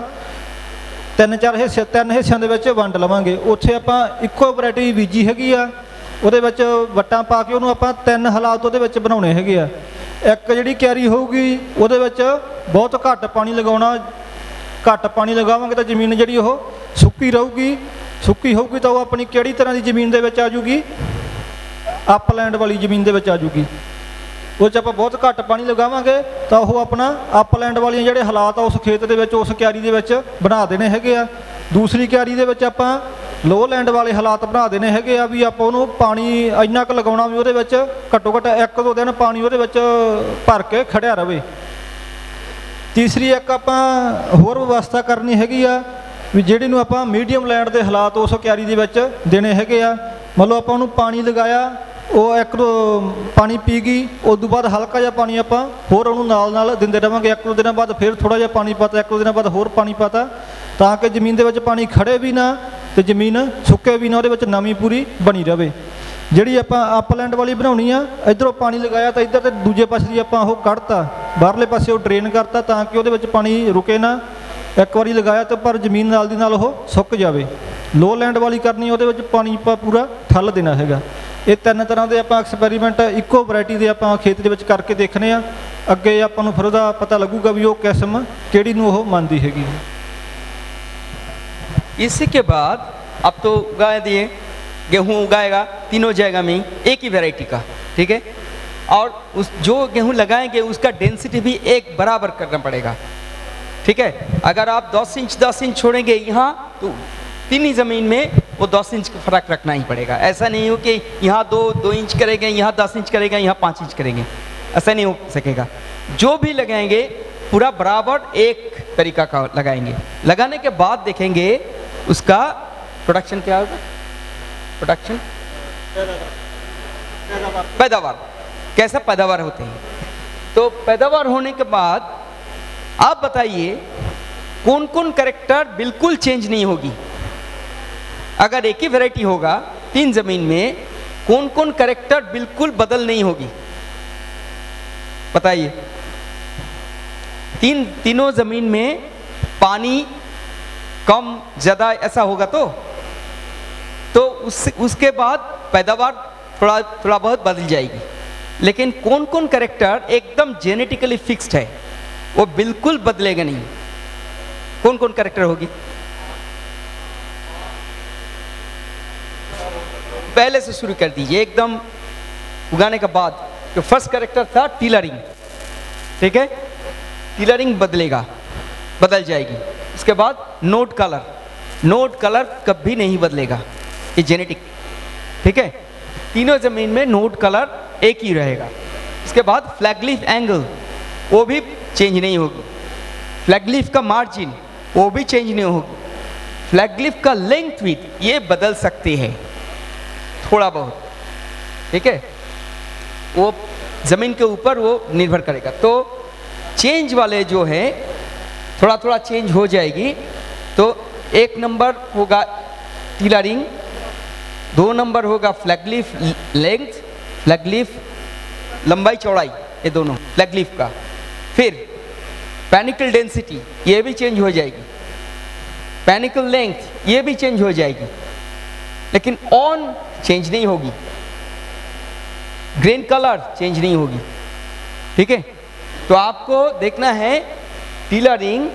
3 ਹਿੱਸਿਆਂ ਦੇ ਵਿੱਚ ਵੰਡ ਲਵਾਂਗੇ। ਉੱਥੇ ਆਪਾਂ ਇੱਕੋ ਵੈਰਾਈਟੀ ਬੀਜੀ ਹੈਗੀ ਆ, ਉਹਦੇ ਵਿੱਚ ਵੱਟਾਂ ਪਾ ਕੇ ਉਹਨੂੰ ਆਪਾਂ 3 ਹਾਲਾਤ ਉਹਦੇ ਵਿੱਚ ਬਣਾਉਣੇ ਹੈਗੇ ਆ। ਇੱਕ ਜਿਹੜੀ ਕਿਆਰੀ ਹੋਊਗੀ ਉਹਦੇ ਵਿੱਚ ਬਹੁਤ ਘੱਟ ਪਾਣੀ ਲਗਾਉਣਾ। ਘੱਟ ਪਾਣੀ ਲਗਾਵਾਂਗੇ ਤਾਂ ਜ਼ਮੀਨ ਜਿਹੜੀ ਉਹ ਸੁੱਕੀ ਰਹੂਗੀ। ਸੁੱਕੀ ਹੋਊਗੀ ਤਾਂ ਉਹ ਆਪਣੀ ਕਿਹੜੀ ਤਰ੍ਹਾਂ ਦੀ ਜ਼ਮੀਨ ਦੇ ਵਿੱਚ ਆ ਜੂਗੀ? अपलैंड वाली ज़मीन ਦੇ ਵਿੱਚ ਆ ਜੂਗੀ। ਉਹ 'ਚ ਆਪਾਂ ਬਹੁਤ ਘੱਟ ਪਾਣੀ ਲਗਾਵਾਂਗੇ ਤਾਂ ਉਹ ਆਪਣਾ अपलैंड ਵਾਲੀਆਂ ਜਿਹੜੇ ਹਾਲਾਤ ਆ ਉਸ ਖੇਤ ਦੇ ਵਿੱਚ, ਉਸ ਕਿਆਰੀ ਦੇ ਵਿੱਚ ਬਣਾ ਦੇਣੇ ਹੈਗੇ ਆ। ਦੂਸਰੀ ਕਿਆਰੀ ਦੇ ਵਿੱਚ ਆਪਾਂ ਲੋ ਲੈਂਡ ਵਾਲੇ ਹਾਲਾਤ ਬਣਾ ਦੇਣੇ ਹੈਗੇ ਆ ਵੀ ਆਪਾਂ ਉਹਨੂੰ ਪਾਣੀ ਇੰਨਾ ਕੁ ਲਗਾਉਣਾ ਵੀ ਉਹਦੇ ਵਿੱਚ ਘੱਟੋ ਘੱਟ 1-2 ਦਿਨ ਪਾਣੀ ਉਹਦੇ ਵਿੱਚ ਭਰ ਕੇ ਖੜਿਆ ਰਵੇ। ਤੀਸਰੀ ਇੱਕ ਆਪਾਂ ਹੋਰ ਵਿਵਸਥਾ ਕਰਨੀ ਹੈਗੀ ਆ ਵੀ ਜਿਹੜੀ ਨੂੰ ਆਪਾਂ ਮੀਡੀਅਮ ਲੈਂਡ ਦੇ ਹਾਲਾਤ ਉਸ ਕਿਆਰੀ ਦੇ ਵਿੱਚ ਦੇਣੇ ਹੈਗੇ ਆ। ਮੰਨ ਲਓ ਆਪਾਂ ਉਹਨੂੰ ਪਾਣੀ ਲਗਾਇਆ, ਉਹ 1-2 ਪਾਣੀ ਪੀ ਗਈ, ਉਸ ਤੋਂ ਬਾਅਦ ਹਲਕਾ ਜਿਹਾ ਪਾਣੀ ਆਪਾਂ ਹੋਰ ਉਹਨੂੰ ਨਾਲ ਦਿੰਦੇ ਰਹਾਂਗੇ। 1-2 ਦਿਨਾਂ ਬਾਅਦ ਫਿਰ ਥੋੜ੍ਹਾ ਜਿਹਾ ਪਾਣੀ ਪਾਤਾ, 1-2 ਦਿਨਾਂ ਬਾਅਦ ਹੋਰ ਪਾਣੀ ਪਾਤਾ, ਤਾਂ ਕਿ ਜ਼ਮੀਨ ਦੇ ਵਿੱਚ ਪਾਣੀ ਖੜੇ ਵੀ ਨਾ ਅਤੇ ਜ਼ਮੀਨ ਸੁੱਕੇ ਵੀ ਨਾ, ਉਹਦੇ ਵਿੱਚ ਨਮੀ ਪੂਰੀ ਬਣੀ ਰਹੇ। ਜਿਹੜੀ ਆਪਾਂ अपलैंड ਵਾਲੀ ਬਣਾਉਣੀ ਆ, ਇੱਧਰੋਂ ਪਾਣੀ ਲਗਾਇਆ ਤਾਂ ਇੱਧਰ ਤੇ ਦੂਜੇ ਪਾਸੇ ਦੀ ਆਪਾਂ ਉਹ ਕੱਢਤਾ, ਬਾਹਰਲੇ ਪਾਸੇ ਉਹ ਡਰੇਨ ਕਰਤਾ ਤਾਂ ਕਿ ਉਹਦੇ ਵਿੱਚ ਪਾਣੀ ਰੁਕੇ ਨਾ। ਇੱਕ ਵਾਰੀ ਲਗਾਇਆ ਤਾਂ ਪਰ ਜ਼ਮੀਨ ਨਾਲ ਦੀ ਨਾਲ ਉਹ ਸੁੱਕ ਜਾਵੇ। ਲੋ ਲੈਂਡ ਵਾਲੀ ਕਰਨੀ, ਉਹਦੇ ਵਿੱਚ ਪਾਣੀ ਆਪਾਂ ਪੂਰਾ ਠੱਲ ਦੇਣਾ ਹੈਗਾ। ਇਹ 3 ਤਰ੍ਹਾਂ ਦੇ ਆਪਾਂ ਐਕਸਪੈਰੀਮੈਂਟ ਇੱਕੋ ਵੈਰਾਈਟੀ ਦੇ ਆਪਾਂ ਖੇਤ ਦੇ ਵਿੱਚ ਕਰਕੇ ਦੇਖਣੇ ਆ। ਅੱਗੇ ਆਪਾਂ ਨੂੰ ਫਿਰ ਉਹਦਾ ਪਤਾ ਲੱਗੂਗਾ ਵੀ ਉਹ ਕਿਸਮ ਕਿਹੜੀ ਨੂੰ ਉਹ ਮੰਨਦੀ ਹੈਗੀ। इसी के बाद अब तो उगा दिए, गेहूँ उगाएगा तीनों जगह में एक ही वैरायटी का, ठीक है। और उस जो गेहूँ लगाएंगे उसका डेंसिटी भी एक बराबर करना पड़ेगा, ठीक है। अगर आप 10 इंच छोड़ेंगे यहाँ तो 3 ही ज़मीन में वो 10 इंच का फ़र्क रखना ही पड़ेगा। ऐसा नहीं हो कि यहाँ 2 इंच करेंगे, यहाँ 10 इंच करेंगे, यहाँ 5 इंच करेंगे, ऐसा नहीं हो सकेगा। जो भी लगाएंगे पूरा बराबर एक तरीका का लगाएंगे। लगाने के बाद देखेंगे उसका प्रोडक्शन क्या होगा, प्रोडक्शन पैदावार कैसा पैदावार होते हैं। तो पैदावार होने के बाद आप बताइए कौन कौन कैरेक्टर बिल्कुल चेंज नहीं होगी। अगर एक ही वैरायटी होगा 3 ज़मीन में, कौन कौन कैरेक्टर बिल्कुल बदल नहीं होगी बताइए। तीनों ज़मीन में पानी कम ज़्यादा ऐसा होगा तो उसके बाद पैदावार थोड़ा बहुत बदल जाएगी। लेकिन कौन कौन कैरेक्टर एकदम जेनेटिकली फिक्स्ड है, वो बिल्कुल बदलेगा नहीं। कौन कौन कैरेक्टर होगी? पहले से शुरू कर दीजिए, एकदम उगाने के बाद। तो फर्स्ट कैरेक्टर था टिलरिंग, ठीक है। टिलरिंग बदलेगा, बदल जाएगी। उसके बाद नोट कलर, नोट कलर कभी नहीं बदलेगा, ये जेनेटिक, ठीक है। तीनों ज़मीन में नोट कलर एक ही रहेगा। उसके बाद फ्लैग लीफ एंगल, वो भी चेंज नहीं होगी। फ्लैग लीफ का मार्जिन, वो भी चेंज नहीं होगी। फ्लैग लीफ का लेंथ विड्थ, ये बदल सकती है थोड़ा बहुत, ठीक है, वो ज़मीन के ऊपर वो निर्भर करेगा। तो चेंज वाले जो है थोड़ा थोड़ा चेंज हो जाएगी। तो 1 नंबर होगा टीला रिंग, 2 नंबर होगा flag leaf length, flag leaf लंबाई चौड़ाई, ये दोनों फ्लैग लीफ का। फिर पैनिकल डेंसिटी, ये भी चेंज हो जाएगी। पैनिकल लेंथ, ये भी चेंज हो जाएगी, लेकिन ऑन चेंज नहीं होगी। ग्रेन कलर चेंज नहीं होगी, ठीक है। तो आपको देखना है टीला रिंग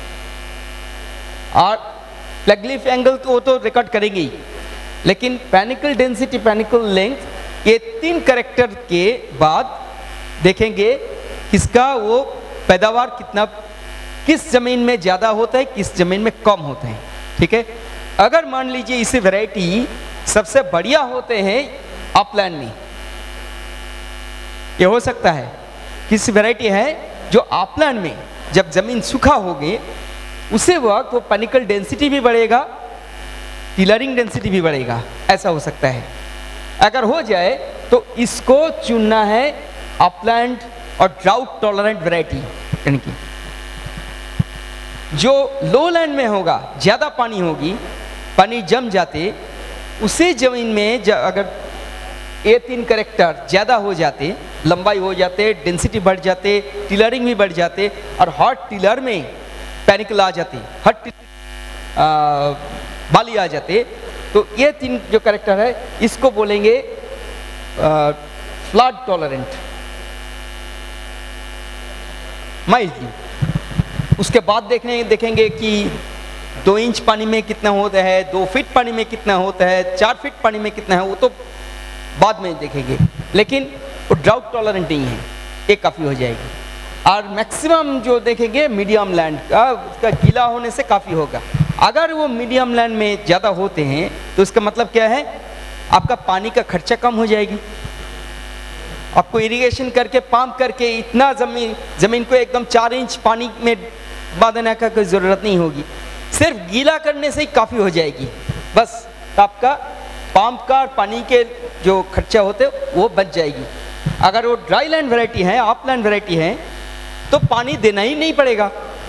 और फ्लैग लीफ एंगल, तो वो तो रिकॉर्ड करेंगे ही, लेकिन पैनिकल डेंसिटी, पैनिकल लेंथ, ये 3 कैरेक्टर के बाद देखेंगे किसका वो पैदावार कितना, किस ज़मीन में ज़्यादा होता है, किस ज़मीन में कम होता है, ठीक है। अगर मान लीजिए इसी वैरायटी सबसे बढ़िया होते हैं अपलैंड में, ये हो सकता है किसी वैरायटी है जो अपलैंड में जब ज़मीन सूखा होगी उसी वक्त वो पैनिकल डेंसिटी भी बढ़ेगा, टिलरिंग डेंसिटी भी बढ़ेगा, ऐसा हो सकता है। अगर हो जाए तो इसको चुनना है अपलैंड और ड्राउट टॉलरेंट वैरायटी, यानी कि जो लोलैंड में होगा, ज़्यादा पानी होगी, पानी जम जाते, उसी ज़मीन में अगर ये 3 कैरेक्टर ज़्यादा हो जाते, लंबाई हो जाते, डेंसिटी बढ़ जाते, टिलरिंग भी बढ़ जाते, और हॉट टिलर में पैनिकल आ जाते, हॉट बाली आ जाते, तो ये 3 जो कैरेक्टर है इसको बोलेंगे फ्लड टॉलरेंट, माइल्डली। उसके बाद देखेंगे कि 2 इंच पानी में कितना होता है, 2 फीट पानी में कितना होता है, 4 फीट पानी में कितना है, वो तो बाद में देखेंगे, लेकिन वो ड्राउट टॉलरेंट नहीं है, ये काफ़ी हो जाएगी। और मैक्सिमम जो देखेंगे मीडियम लैंड का, उसका गीला होने से काफ़ी होगा। अगर वो मीडियम लैंड में ज़्यादा होते हैं तो इसका मतलब क्या है, आपका पानी का खर्चा कम हो जाएगी। आपको इरिगेशन करके, पंप करके इतना ज़मीन को एकदम 4 इंच पानी में बांधने का कोई ज़रूरत नहीं होगी, सिर्फ गीला करने से ही काफ़ी हो जाएगी। बस आपका पंप का पानी के जो खर्चा होते वो बच जाएगी। अगर वो ड्राई लैंड वैरायटी है, अपलैंड वैरायटी है, तो पानी देना ही नहीं पड़ेगा,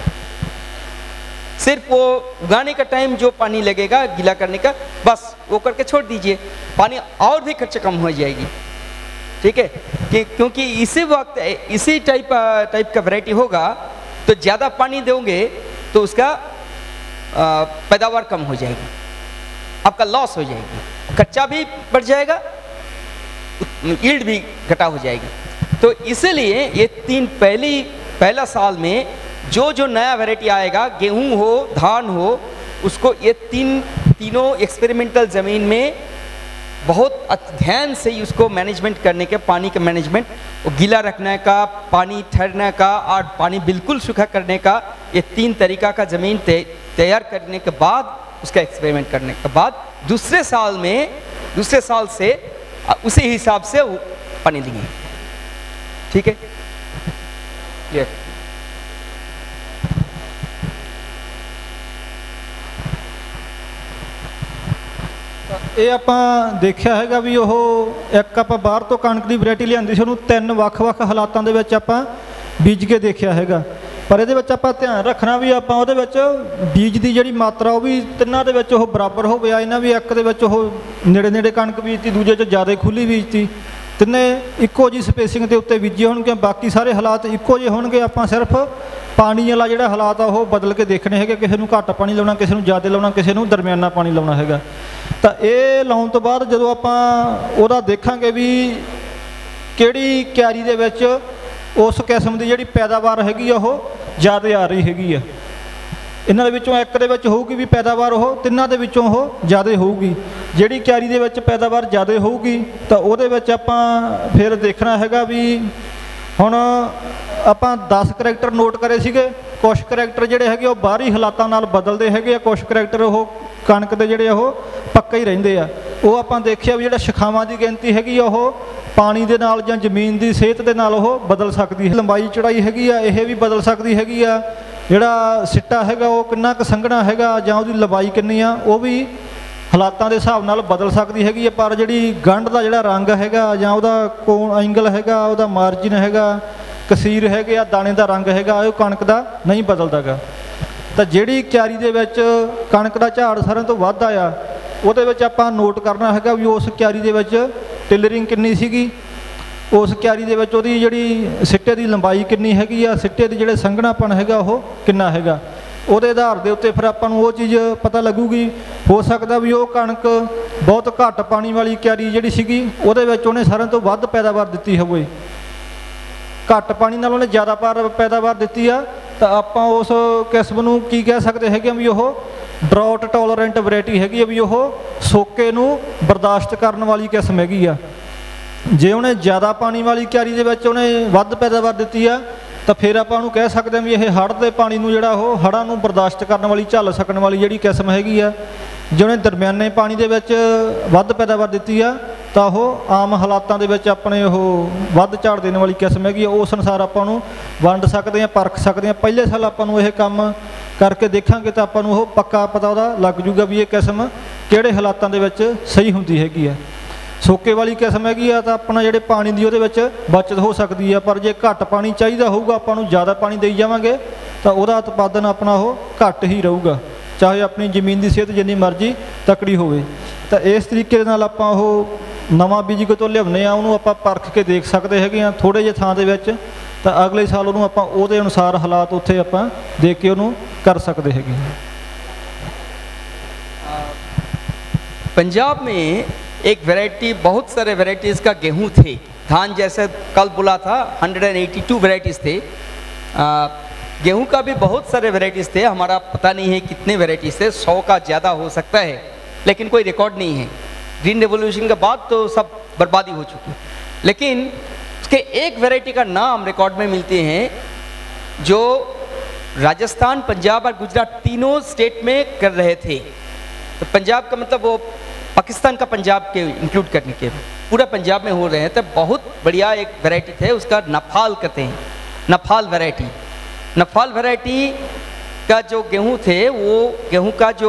सिर्फ वो उगाने का टाइम जो पानी लगेगा गीला करने का, बस वो करके छोड़ दीजिए, पानी और भी खर्चा कम हो जाएगी, ठीक है। क्योंकि इसी वक्त इसी टाइप का वैरायटी होगा तो ज़्यादा पानी दोगे तो उसका पैदावार कम हो जाएगी, आपका लॉस हो जाएगी, खर्चा भी बढ़ जाएगा, यील्ड भी घटा हो जाएगी। तो इसीलिए ये 3 पहला साल में जो नया वैरायटी आएगा, गेहूं हो, धान हो, उसको ये तीनों एक्सपेरिमेंटल ज़मीन में बहुत ध्यान से ही उसको मैनेजमेंट करने के, पानी का मैनेजमेंट, गीला रखने का, पानी ठहरने का और पानी बिल्कुल सूखा करने का, ये 3 तरीका का ज़मीन तैयार करने के बाद, उसका एक्सपेरिमेंट करने के बाद दूसरे साल से उसी हिसाब से पानी देंगे, ठीक है। ये ਇਹ ਆਪਾਂ ਦੇਖਿਆ ਹੈਗਾ ਵੀ ਉਹ ਇੱਕ ਆਪਾਂ ਬਾਹਰ ਤੋਂ ਕਣਕ ਦੀ ਵੈਰਾਈਟੀ ਲਿਆਂਦੀ ਸੀ, ਉਹਨੂੰ 3 ਵੱਖ-ਵੱਖ ਹਾਲਾਤਾਂ ਦੇ ਵਿੱਚ ਆਪਾਂ ਬੀਜ ਕੇ ਦੇਖਿਆ ਹੈਗਾ। ਪਰ ਇਹਦੇ ਵਿੱਚ ਆਪਾਂ ਧਿਆਨ ਰੱਖਣਾ ਵੀ ਆਪਾਂ ਉਹਦੇ ਵਿੱਚ ਬੀਜ ਦੀ ਜਿਹੜੀ ਮਾਤਰਾ ਉਹ ਵੀ ਤਿੰਨਾਂ ਦੇ ਵਿੱਚ ਉਹ ਬਰਾਬਰ ਹੋਵੇ। ਇਹਨਾਂ ਵੀ ਇੱਕ ਦੇ ਵਿੱਚ ਉਹ ਨੇੜੇ ਕਣਕ ਬੀਜਤੀ, ਦੂਜੇ 'ਚ ਜ਼ਿਆਦਾ ਖੁੱਲੀ ਬੀਜਤੀ, ਤਿੰਨੇ ਇੱਕੋ ਜਿਹੀ ਸਪੇਸਿੰਗ ਦੇ ਉੱਤੇ ਬੀਜੇ ਹੋਣਗੇ, ਬਾਕੀ ਸਾਰੇ ਹਾਲਾਤ ਇੱਕੋ ਜਿਹੇ ਹੋਣਗੇ। ਆਪਾਂ ਸਿਰਫ ਪਾਣੀ ਵਾਲਾ ਜਿਹੜਾ ਹਾਲਾਤ ਆ ਉਹ ਬਦਲ ਕੇ ਦੇਖਣੇ ਹੈਗੇ, ਕਿਸੇ ਨੂੰ ਘੱਟ ਪਾਣੀ ਲਾਉਣਾ, ਕਿਸੇ ਨੂੰ ਜ਼ਿਆਦਾ ਲਾਉਣਾ, ਕਿਸੇ ਨੂੰ ਦਰਮਿਆਨਾ ਪਾਣੀ ਲਾਉਣਾ ਹੈਗਾ। ਤਾਂ ਇਹ ਲਾਉਣ ਤੋਂ ਬਾਅਦ ਜਦੋਂ ਆਪਾਂ ਉਹਦਾ ਦੇਖਾਂਗੇ ਵੀ ਕਿਹੜੀ ਕਿਆਰੀ ਦੇ ਵਿੱਚ ਉਸ ਕਿਸਮ ਦੀ ਜਿਹੜੀ ਪੈਦਾਵਾਰ ਹੈਗੀ ਆ ਉਹ ਜ਼ਿਆਦਾ ਆ ਰਹੀ ਹੈਗੀ ਆ, ਇਹਨਾਂ ਦੇ ਵਿੱਚੋਂ ਇੱਕ ਦੇ ਵਿੱਚ ਹੋਊਗੀ ਵੀ ਪੈਦਾਵਾਰ ਉਹ ਤਿੰਨਾਂ ਦੇ ਵਿੱਚੋਂ ਉਹ ਜ਼ਿਆਦਾ ਹੋਊਗੀ। ਜਿਹੜੀ ਕਿਆਰੀ ਦੇ ਵਿੱਚ ਪੈਦਾਵਾਰ ਜ਼ਿਆਦਾ ਹੋਊਗੀ ਤਾਂ ਉਹਦੇ ਵਿੱਚ ਆਪਾਂ ਫਿਰ ਦੇਖਣਾ ਹੈਗਾ ਵੀ ਹੁਣ ਆਪਾਂ 10 ਕਰੈਕਟਰ ਨੋਟ ਕਰੇ ਸੀਗੇ, कुछ करैक्टर ਜਿਹੜੇ ਹੈਗੇ ਉਹ ਬਾਹਰੀ ਹਾਲਾਤਾਂ ਨਾਲ ਬਦਲਦੇ ਹੈਗੇ ਆ, ਕੁਝ ਕਰੈਕਟਰ ਉਹ ਕਣਕ ਦੇ ਜਿਹੜੇ ਉਹ ਪੱਕਾ ਹੀ ਰਹਿੰਦੇ ਆ। ਉਹ ਆਪਾਂ ਦੇਖਿਆ ਵੀ ਜਿਹੜਾ ਸ਼ਾਖਾਵਾਂ ਦੀ ਗਿਣਤੀ ਹੈਗੀ ਆ ਉਹ ਪਾਣੀ ਦੇ ਨਾਲ ਜਾਂ ਜ਼ਮੀਨ ਦੀ ਸਿਹਤ ਦੇ ਨਾਲ ਉਹ ਬਦਲ ਸਕਦੀ ਹੈ। ਲੰਬਾਈ ਚੌੜਾਈ ਹੈਗੀ ਆ ਇਹ ਵੀ ਬਦਲ ਸਕਦੀ ਹੈਗੀ ਆ। ਜਿਹੜਾ ਸਿੱਟਾ ਹੈਗਾ ਉਹ ਕਿੰਨਾ ਕੁ ਸੰਘਣਾ ਹੈਗਾ ਜਾਂ ਉਹਦੀ ਲੰਬਾਈ ਕਿੰਨੀ ਆ ਉਹ ਵੀ ਹਾਲਾਤਾਂ ਦੇ ਹਿਸਾਬ ਨਾਲ ਬਦਲ ਸਕਦੀ ਹੈਗੀ ਹੈ। ਪਰ ਜਿਹੜੀ ਗੰਢ ਦਾ ਜਿਹੜਾ ਰੰਗ ਹੈਗਾ ਜਾਂ ਉਹਦਾ ਕੋਣ ਐਂਗਲ ਹੈਗਾ, ਉਹਦਾ ਮਾਰਜਿਨ ਹੈਗਾ, ਕਸੀਰ ਹੈਗੇ ਆ, ਦਾਣੇ ਦਾ ਰੰਗ ਹੈਗਾ, ਉਹ ਕਣਕ ਦਾ ਨਹੀਂ ਬਦਲਦਾ ਗਾ। ਤਾਂ ਜਿਹੜੀ ਕਿਆਰੀ ਦੇ ਵਿੱਚ ਕਣਕ ਦਾ ਝਾੜ ਸਾਰਿਆਂ ਤੋਂ ਵੱਧ ਆਇਆ ਉਹਦੇ ਵਿੱਚ ਆਪਾਂ ਨੋਟ ਕਰਨਾ ਹੈਗਾ ਵੀ ਉਸ ਕਿਆਰੀ ਦੇ ਵਿੱਚ ਟਿਲਰਿੰਗ ਕਿੰਨੀ ਸੀਗੀ, ਉਸ ਕਿਆਰੀ ਦੇ ਵਿੱਚ ਉਹਦੀ ਜਿਹੜੀ ਸਿੱਟੇ ਦੀ ਲੰਬਾਈ ਕਿੰਨੀ ਹੈਗੀ ਆ, ਸਿੱਟੇ ਦੀ ਜਿਹੜੇ ਸੰਘਣਾਪਣ ਹੈਗਾ ਉਹ ਕਿੰਨਾ ਹੈਗਾ। ਉਹਦੇ ਆਧਾਰ ਦੇ ਉੱਤੇ ਫਿਰ ਆਪਾਂ ਨੂੰ ਉਹ ਚੀਜ਼ ਪਤਾ ਲੱਗੂਗੀ। ਹੋ ਸਕਦਾ ਵੀ ਉਹ ਕਣਕ ਬਹੁਤ ਘੱਟ ਪਾਣੀ ਵਾਲੀ ਕਿਆਰੀ ਜਿਹੜੀ ਸੀਗੀ ਉਹਦੇ ਵਿੱਚ ਉਹਨੇ ਸਾਰਿਆਂ ਤੋਂ ਵੱਧ ਪੈਦਾਵਾਰ ਦਿੱਤੀ ਹੋਵੇ, ਘੱਟ ਪਾਣੀ ਨਾਲ ਉਹਨੇ ਜ਼ਿਆਦਾ ਪੈਦਾਵਾਰ ਦਿੱਤੀ ਆ, ਤਾਂ ਆਪਾਂ ਉਸ ਕਿਸਮ ਨੂੰ ਕੀ ਕਹਿ ਸਕਦੇ ਹੈਗੇ ਆ ਵੀ ਉਹ ਡਰਾਊਟ ਟੋਲਰੈਂਟ ਵੈਰਾਈਟੀ ਹੈਗੀ ਆ, ਵੀ ਉਹ ਸੋਕੇ ਨੂੰ ਬਰਦਾਸ਼ਤ ਕਰਨ ਵਾਲੀ ਕਿਸਮ ਹੈਗੀ ਆ। ਜੇ ਉਹਨੇ ਜ਼ਿਆਦਾ ਪਾਣੀ ਵਾਲੀ ਕਿਆਰੀ ਦੇ ਵਿੱਚ ਉਹਨੇ ਵੱਧ ਪੈਦਾਵਾਰ ਦਿੱਤੀ ਆ ਤਾਂ ਫਿਰ ਆਪਾਂ ਉਹਨੂੰ ਕਹਿ ਸਕਦੇ ਹਾਂ ਵੀ ਇਹ ਹੜ੍ਹ ਦੇ ਪਾਣੀ ਨੂੰ ਜਿਹੜਾ ਉਹ ਹੜ੍ਹਾਂ ਨੂੰ ਬਰਦਾਸ਼ਤ ਕਰਨ ਵਾਲੀ, ਝੱਲ ਸਕਣ ਵਾਲੀ ਜਿਹੜੀ ਕਿਸਮ ਹੈਗੀ ਆ। ਜੇ ਉਹਨੇ ਦਰਮਿਆਨੇ ਪਾਣੀ ਦੇ ਵਿੱਚ ਵੱਧ ਪੈਦਾਵਾਰ ਦਿੱਤੀ ਆ ਤਾਂ ਉਹ ਆਮ ਹਾਲਾਤਾਂ ਦੇ ਵਿੱਚ ਆਪਣੇ ਉਹ ਵੱਧ ਝਾੜ ਦੇਣ ਵਾਲੀ ਕਿਸਮ ਹੈਗੀ ਆ। ਉਸ ਅਨੁਸਾਰ ਆਪਾਂ ਨੂੰ ਵੰਡ ਸਕਦੇ ਹਾਂ, ਪਰਖ ਸਕਦੇ ਹਾਂ। ਪਹਿਲੇ ਸਾਲ ਆਪਾਂ ਨੂੰ ਇਹ ਕੰਮ ਕਰਕੇ ਦੇਖਾਂਗੇ ਤਾਂ ਆਪਾਂ ਨੂੰ ਉਹ ਪੱਕਾ ਪਤਾ ਉਹਦਾ ਲੱਗ ਜੂਗਾ ਵੀ ਇਹ ਕਿਸਮ ਕਿਹੜੇ ਹਾਲਾਤਾਂ ਦੇ ਵਿੱਚ ਸਹੀ ਹੁੰਦੀ ਹੈਗੀ ਆ। ਸੋਕੇ ਵਾਲੀ ਕਿਸਮ ਹੈਗੀ ਆ ਤਾਂ ਆਪਣਾ ਜਿਹੜੇ ਪਾਣੀ ਦੀ ਉਹਦੇ ਵਿੱਚ ਬਚਤ ਹੋ ਸਕਦੀ ਆ, ਪਰ ਜੇ ਘੱਟ ਪਾਣੀ ਚਾਹੀਦਾ ਹੋਊਗਾ ਆਪਾਂ ਨੂੰ ਜ਼ਿਆਦਾ ਪਾਣੀ ਦੇਈ ਜਾਵਾਂਗੇ ਤਾਂ ਉਹਦਾ ਉਤਪਾਦਨ ਆਪਣਾ ਉਹ ਘੱਟ ਹੀ ਰਹੂਗਾ, ਚਾਹੇ ਆਪਣੀ ਜ਼ਮੀਨ ਦੀ ਸਿਹਤ ਜਿੰਨੀ ਮਰਜ਼ੀ ਤਕੜੀ ਹੋਵੇ। ਤਾਂ ਇਸ ਤਰੀਕੇ ਦੇ ਨਾਲ ਆਪਾਂ ਉਹ ਨਵਾਂ ਬੀਜ ਕਿਤੋਂ ਲਿਆਉਂਦੇ ਆ ਉਹਨੂੰ ਆਪਾਂ ਪਰਖ ਕੇ ਦੇਖ ਸਕਦੇ ਹੈਗੇ ਆ ਥੋੜ੍ਹੇ ਜਿਹੇ ਥਾਂ ਦੇ ਵਿੱਚ, ਤਾਂ ਅਗਲੇ ਸਾਲ ਉਹਨੂੰ ਆਪਾਂ ਉਹਦੇ ਅਨੁਸਾਰ ਹਾਲਾਤ ਉੱਥੇ ਆਪਾਂ ਦੇਖ ਕੇ ਉਹਨੂੰ ਕਰ ਸਕਦੇ ਹੈਗੇ। पंजाब में एक वैरायटी, बहुत सारे वैरायटीज़ का गेहूं थे। धान जैसे कल बोला था 182 वैरायटीज़ थे। गेहूं का भी बहुत सारे वैरायटीज़ थे, हमारा पता नहीं है कितने वैरायटीज़ थे, 100 का ज़्यादा हो सकता है, लेकिन कोई रिकॉर्ड नहीं है। ग्रीन रेवोल्यूशन के बाद तो सब बर्बादी हो चुकी, लेकिन उसके एक वैरायटी का नाम रिकॉर्ड में मिलते हैं जो राजस्थान, पंजाब और गुजरात तीनों स्टेट में कर रहे थे। तो पंजाब का मतलब वो पाकिस्तान का पंजाब के इंक्लूड करने के पूरा पंजाब में हो रहे हैं। तो बहुत बढ़िया एक वैरायटी थे, उसका नफाल कहते हैं, नफाल वैरायटी। नफाल वैरायटी का जो गेहूं थे वो गेहूं का जो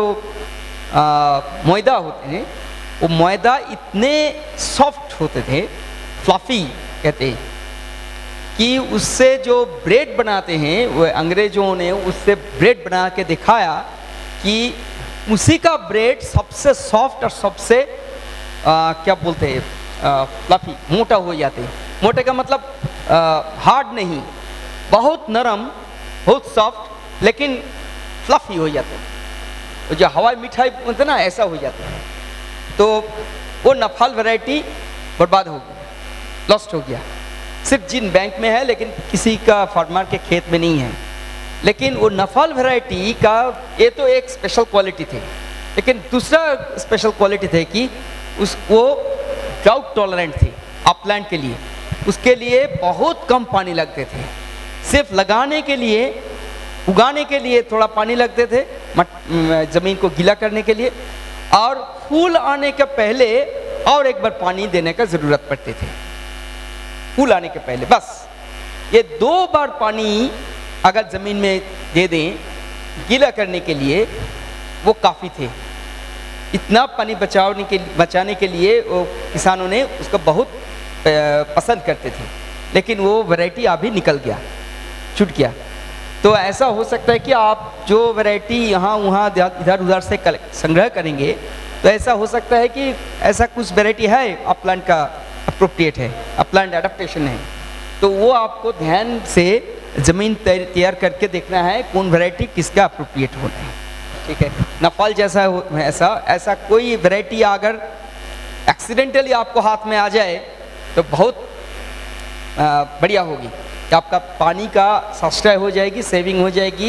मैदा होते हैं वो मैदा इतने सॉफ्ट होते थे, फ्लफी कहते हैं, कि उससे जो ब्रेड बनाते हैं वो अंग्रेज़ों ने उससे ब्रेड बना के दिखाया कि उसी का ब्रेड सबसे सॉफ्ट और सबसे क्या बोलते हैं फ्लफी, मोटा हो जाते हैं। मोटे का मतलब हार्ड नहीं, बहुत नरम, बहुत सॉफ्ट, लेकिन फ्लफी हो जाते हैं। जो हवाई मिठाई बोलते ना, ऐसा हो जाता है। तो वो नफाल वैरायटी बर्बाद हो गया, लॉस्ट हो गया। सिर्फ जिन बैंक में है, लेकिन किसी का फार्मर के खेत में नहीं है। लेकिन वो नफाल वैरायटी का ये तो एक स्पेशल क्वालिटी थी, लेकिन दूसरा स्पेशल क्वालिटी थे कि वो ड्राउट टॉलरेंट थी अपलैंड के लिए। उसके लिए बहुत कम पानी लगते थे, सिर्फ लगाने के लिए, उगाने के लिए थोड़ा पानी लगते थे, ज़मीन को गीला करने के लिए, और फूल आने के पहले और एक बार पानी देने का ज़रूरत पड़ते थे। फूल आने के पहले बस ये 2 बार पानी अगर ज़मीन में दे दें गीला करने के लिए वो काफ़ी थे। इतना पानी बचाने के लिए वो किसानों ने उसको बहुत पसंद करते थे, लेकिन वो वैरायटी अभी निकल गया, छूट गया। तो ऐसा हो सकता है कि आप जो वैरायटी यहाँ वहाँ इधर उधर से संग्रह करेंगे तो ऐसा हो सकता है कि ऐसा कुछ वैरायटी है अपलैंड का अप्रोप्रिएट है, अपलैंड एडाप्टेशन है, तो वो आपको ध्यान से ज़मीन तैयार करके देखना है कौन वैरायटी किसका अप्रोप्रिएट होना है। ठीक है, नफाल जैसा ऐसा कोई वैरायटी अगर एक्सीडेंटली आपको हाथ में आ जाए तो बहुत बढ़िया होगी कि आपका पानी का सस्ता हो जाएगी, सेविंग हो जाएगी,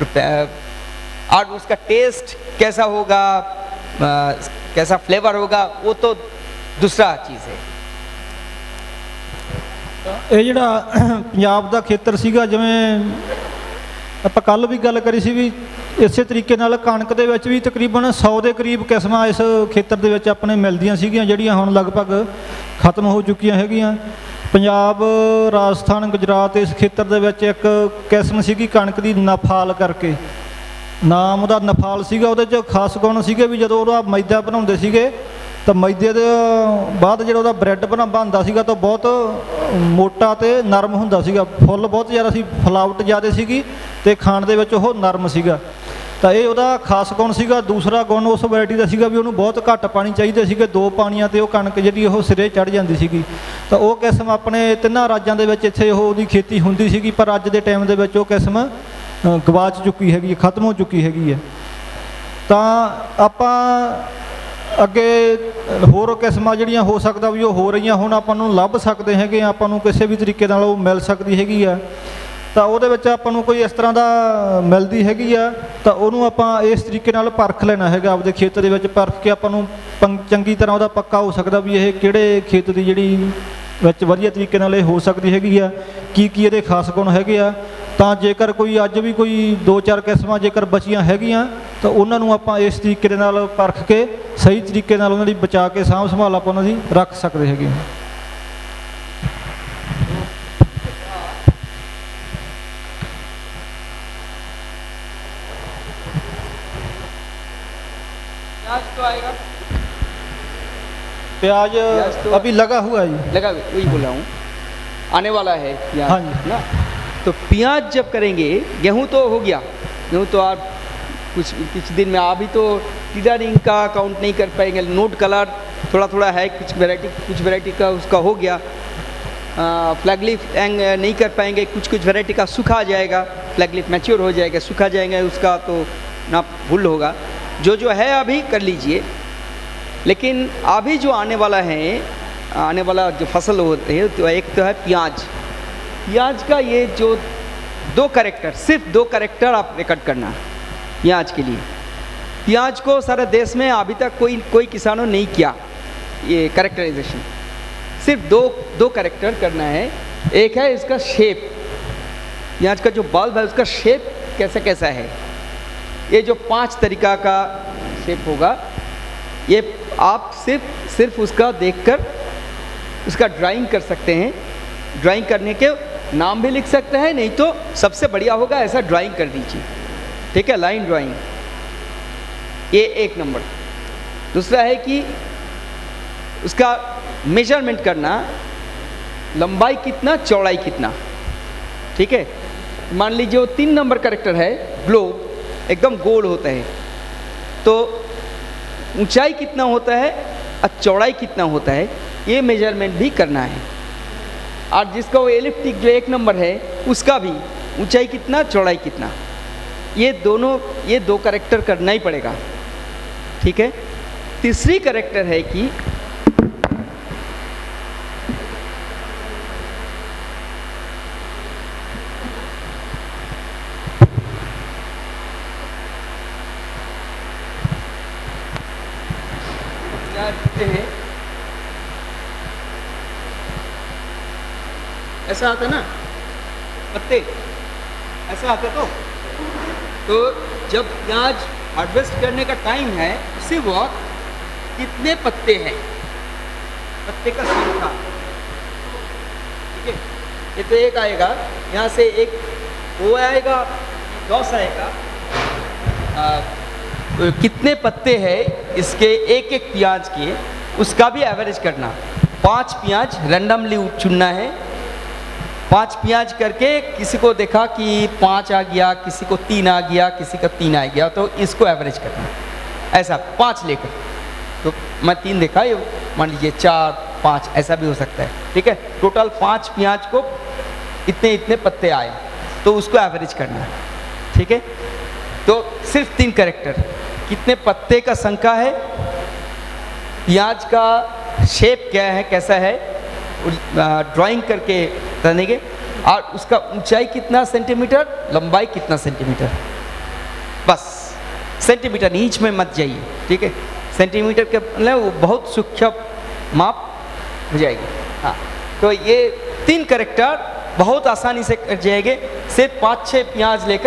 और उसका टेस्ट कैसा होगा, कैसा फ्लेवर होगा, वो तो दूसरा चीज़ है। ਇਹ ਜਿਹੜਾ ਪੰਜਾਬ ਦਾ ਖੇਤਰ ਸੀਗਾ, ਜਿਵੇਂ ਆਪਾਂ ਕੱਲ ਵੀ ਗੱਲ ਕਰੀ ਸੀ ਵੀ ਇਸੇ ਤਰੀਕੇ ਨਾਲ ਕਣਕ ਦੇ ਵਿੱਚ ਵੀ ਤਕਰੀਬਨ 100 ਦੇ ਕਰੀਬ ਕਿਸਮਾਂ ਇਸ ਖੇਤਰ ਦੇ ਵਿੱਚ ਆਪਣੇ ਮਿਲਦੀਆਂ ਸੀਗੀਆਂ, ਜਿਹੜੀਆਂ ਹੁਣ ਲਗਭਗ ਖਤਮ ਹੋ ਚੁੱਕੀਆਂ ਹੈਗੀਆਂ। ਪੰਜਾਬ, ਰਾਜਸਥਾਨ, ਗੁਜਰਾਤ ਇਸ ਖੇਤਰ ਦੇ ਵਿੱਚ ਇੱਕ ਕਿਸਮ ਸੀਗੀ ਕਣਕ ਦੀ ਨਫਾਲ ਕਰਕੇ, ਨਾਮ ਉਹਦਾ ਨਫਾਲ ਸੀਗਾ। ਉਹਦੇ 'ਚ ਖਾਸ ਗੁਣ ਸੀਗੇ ਵੀ ਜਦੋਂ ਉਹਦਾ ਮੈਦਾ ਬਣਾਉਂਦੇ ਸੀਗੇ ਤਾਂ ਮੈਦੇ ਦੇ ਬਾਅਦ ਜਿਹੜਾ ਉਹਦਾ ਬ੍ਰੈਡ ਬਣਦਾ ਸੀਗਾ ਤਾਂ ਬਹੁਤ ਮੋਟਾ ਅਤੇ ਨਰਮ ਹੁੰਦਾ ਸੀਗਾ, ਫੁੱਲ ਬਹੁਤ ਜ਼ਿਆਦਾ ਸੀ, ਫਲਾਵਟ ਜ਼ਿਆਦਾ ਸੀਗੀ ਅਤੇ ਖਾਣ ਦੇ ਵਿੱਚ ਉਹ ਨਰਮ ਸੀਗਾ। ਤਾਂ ਇਹ ਉਹਦਾ ਖਾਸ ਗੁਣ ਸੀਗਾ। ਦੂਸਰਾ ਗੁਣ ਉਸ ਵੈਰਾਈਟੀ ਦਾ ਸੀਗਾ ਵੀ ਉਹਨੂੰ ਬਹੁਤ ਘੱਟ ਪਾਣੀ ਚਾਹੀਦੇ ਸੀਗੇ, 2 ਪਾਣੀਆਂ 'ਤੇ ਉਹ ਕਣਕ ਜਿਹੜੀ ਉਹ ਸਿਰੇ ਚੜ੍ਹ ਜਾਂਦੀ ਸੀਗੀ। ਤਾਂ ਉਹ ਕਿਸਮ ਆਪਣੇ 3 ਰਾਜਾਂ ਦੇ ਵਿੱਚ ਇੱਥੇ ਉਹਦੀ ਖੇਤੀ ਹੁੰਦੀ ਸੀਗੀ, ਪਰ ਅੱਜ ਦੇ ਟਾਈਮ ਦੇ ਵਿੱਚ ਉਹ ਕਿਸਮ ਗਵਾਚ ਚੁੱਕੀ ਹੈਗੀ ਹੈ, ਖਤਮ ਹੋ ਚੁੱਕੀ ਹੈਗੀ ਹੈ। ਤਾਂ ਆਪਾਂ ਅੱਗੇ ਹੋਰ ਕਿਸਮਾਂ ਜਿਹੜੀਆਂ ਹੋ ਸਕਦਾ ਵੀ ਉਹ ਹੋ ਰਹੀਆਂ ਹੁਣ ਆਪਾਂ ਨੂੰ ਲੱਭ ਸਕਦੇ ਹੈਗੇ, ਆਪਾਂ ਨੂੰ ਕਿਸੇ ਵੀ ਤਰੀਕੇ ਨਾਲ ਉਹ ਮਿਲ ਸਕਦੀ ਹੈਗੀ ਆ। ਤਾਂ ਉਹਦੇ ਵਿੱਚ ਆਪਾਂ ਨੂੰ ਕੋਈ ਇਸ ਤਰ੍ਹਾਂ ਦਾ ਮਿਲਦੀ ਹੈਗੀ ਆ ਤਾਂ ਉਹਨੂੰ ਆਪਾਂ ਇਸ ਤਰੀਕੇ ਨਾਲ ਪਰਖ ਲੈਣਾ ਹੈਗਾ, ਆਪਦੇ ਖੇਤ ਦੇ ਵਿੱਚ ਪਰਖ ਕੇ ਆਪਾਂ ਨੂੰ ਚੰਗੀ ਤਰ੍ਹਾਂ ਉਹਦਾ ਪੱਕਾ ਹੋ ਸਕਦਾ ਵੀ ਇਹ ਕਿਹੜੇ ਖੇਤ ਦੀ ਜਿਹੜੀ ਵਿੱਚ ਵਧੀਆ ਤਰੀਕੇ ਨਾਲ ਇਹ ਹੋ ਸਕਦੀ ਹੈਗੀ ਆ, ਕੀ ਇਹਦੇ ਖਾਸ ਗੁਣ ਹੈਗੇ ਆ। ਤਾਂ ਜੇਕਰ ਕੋਈ ਅੱਜ ਵੀ ਕੋਈ 2-4 ਕਿਸਮਾਂ ਜੇਕਰ ਬਚੀਆਂ ਹੈਗੀਆਂ ਤਾਂ ਉਹਨਾਂ ਨੂੰ ਆਪਾਂ ਇਸ ਤਰੀਕੇ ਦੇ ਨਾਲ ਪਰਖ ਕੇ ਸਹੀ ਤਰੀਕੇ ਨਾਲ ਉਹਨਾਂ ਦੀ ਬਚਾ ਕੇ ਸਾਂਭ ਸੰਭਾਲ ਆਪਾਂ ਉਹਨਾਂ ਦੀ ਰੱਖ ਸਕਦੇ ਹੈਗੇ। प्याज तो अभी लगा हुआ है, लगा, वही बोला हूँ, आने वाला है प्याज। हाँ जी ना, तो प्याज जब करेंगे, गेहूँ तो हो गया, गेहूँ तो आप कुछ दिन में अभी तो टीडरिंग का काउंट नहीं कर पाएंगे, नोट कलर थोड़ा थोड़ा है, कुछ वैरायटी का उसका हो गया, फ्लैग लीफ नहीं कर पाएंगे, कुछ वैरायटी का सूखा जाएगा, फ्लैग लीफ मैच्योर हो जाएगा, सूखा जाएगा, उसका तो ना भूल होगा। जो है अभी कर लीजिए, लेकिन अभी जो आने वाला जो फसल होते हैं तो एक तो है प्याज का ये जो 2 कैरेक्टर, सिर्फ 2 कैरेक्टर आप रिकॉर्ड करना है प्याज के लिए। प्याज को सारे देश में अभी तक कोई किसानों नहीं किया ये कैरेक्टराइजेशन, सिर्फ दो कैरेक्टर करना है। एक है इसका शेप, प्याज का जो बल्ब है उसका शेप कैसा है, ये जो 5 तरीका का शेप होगा, ये आप सिर्फ उसका देखकर उसका ड्राइंग कर सकते हैं। ड्राइंग करने के नाम भी लिख सकते हैं, नहीं तो सबसे बढ़िया होगा ऐसा ड्राइंग कर दीजिए, ठीक है, लाइन ड्राइंग, ये 1 नंबर। दूसरा है कि उसका मेजरमेंट करना, लंबाई कितना, चौड़ाई कितना, ठीक है। मान लीजिए वो 3 नंबर कैरेक्टर है, ग्लोब एकदम गोल होता है, तो ऊंचाई कितना होता है और चौड़ाई कितना होता है, ये मेजरमेंट भी करना है। और जिसका वो एलिप्टिक जो 1 नंबर है उसका भी ऊंचाई कितना, चौड़ाई कितना, ये 2 कैरेक्टर करना ही पड़ेगा, ठीक है। तीसरी कैरेक्टर है कि ऐसा आता ना पत्ते, ऐसा आता तो जब प्याज हार्वेस्ट करने का टाइम है उसी वक्त कितने पत्ते हैं, पत्ते का संख्या, ठीक है। ये तो 1 आएगा, यहाँ से 1 वो आएगा, 10 आएगा, कितने पत्ते हैं इसके एक प्याज के, उसका भी एवरेज करना। 5 प्याज रैंडमली चुनना है, 5 प्याज करके किसी को देखा कि 5 आ गया, किसी को 3 आ गया, किसी का 3 आ गया, तो इसको एवरेज करना, ऐसा 5 लेकर, तो मैं 3 देखा, ये मान लीजिए 4, 5 ऐसा भी हो सकता है, ठीक है। टोटल 5 प्याज को इतने पत्ते आए तो उसको एवरेज करना है, ठीक है। तो सिर्फ 3 कैरेक्टर, कितने पत्ते का संख्या है, प्याज का शेप क्या है, कैसा है, ड्राइंग करके बनेंगे, और उसका ऊंचाई कितना सेंटीमीटर, लंबाई कितना सेंटीमीटर, बस सेंटीमीटर इंच में मत जाइए, ठीक है। सेंटीमीटर के मतलब वो बहुत सूक्ष्म माप हो जाएगी। हाँ, तो ये 3 कैरेक्टर बहुत आसानी से कर जाएंगे, सिर्फ 5-6 प्याज लेकर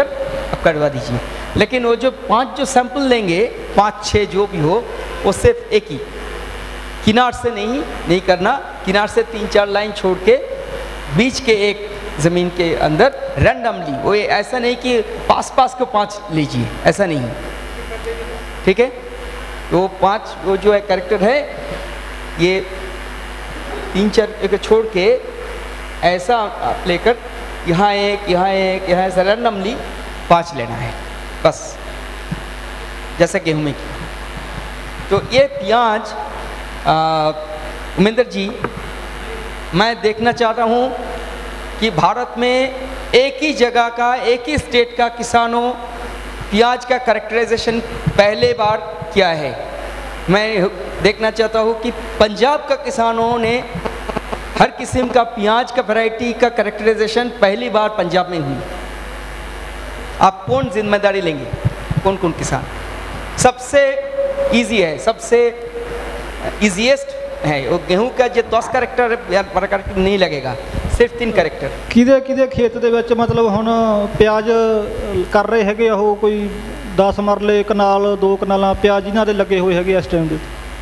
आप करवा दीजिए। लेकिन वो जो 5 जो सैंपल लेंगे, 5-6 जो भी हो, वो सिर्फ एक ही, किनार से नहीं करना, किनार से 3-4 लाइन छोड़ के बीच के एक ज़मीन के अंदर रैंडमली, वो ऐसा नहीं कि पास को 5 लीजिए, ऐसा नहीं, ठीक है। तो 5 वो जो है कैरेक्टर है, ये 3-4 एक छोड़ के ऐसा आप लेकर यहाँ एक ऐसा रैंडमली 5 लेना है बस, जैसा गेहूं में किया। तो ये प्याज उमेंद्र जी, मैं देखना चाहता हूँ कि भारत में एक ही जगह का, एक ही स्टेट का किसानों प्याज का कैरेक्टराइजेशन पहले बार किया है। मैं देखना चाहता हूँ कि पंजाब का किसानों ने हर किस्म का प्याज का वैरायटी का कैरेक्टराइजेशन पहली बार पंजाब में हुई। आप कौन जिम्मेदारी लेंगे, कौन कौन किसान? सबसे इजी है, सबसे इजीएस्ट है वो गेहूं का, जो 10 कैरेक्टर नहीं लगेगा, सिर्फ 3 कैरेक्टर। किदे खेत ਦੇ ਵਿੱਚ ਮਤਲਬ ਹੁਣ ਪਿਆਜ਼ ਕਰ ਰਹੇ ਹੈਗੇ, ਉਹ ਕੋਈ 10 ਮਰਲੇ ਕਨਾਲ 2 ਕਨਾਲਾਂ ਪਿਆਜ਼ ਇਹਨਾਂ ਦੇ ਲੱਗੇ ਹੋਏ ਹੈਗੇ ਇਸ ਟਾਈਮ ਦੇ।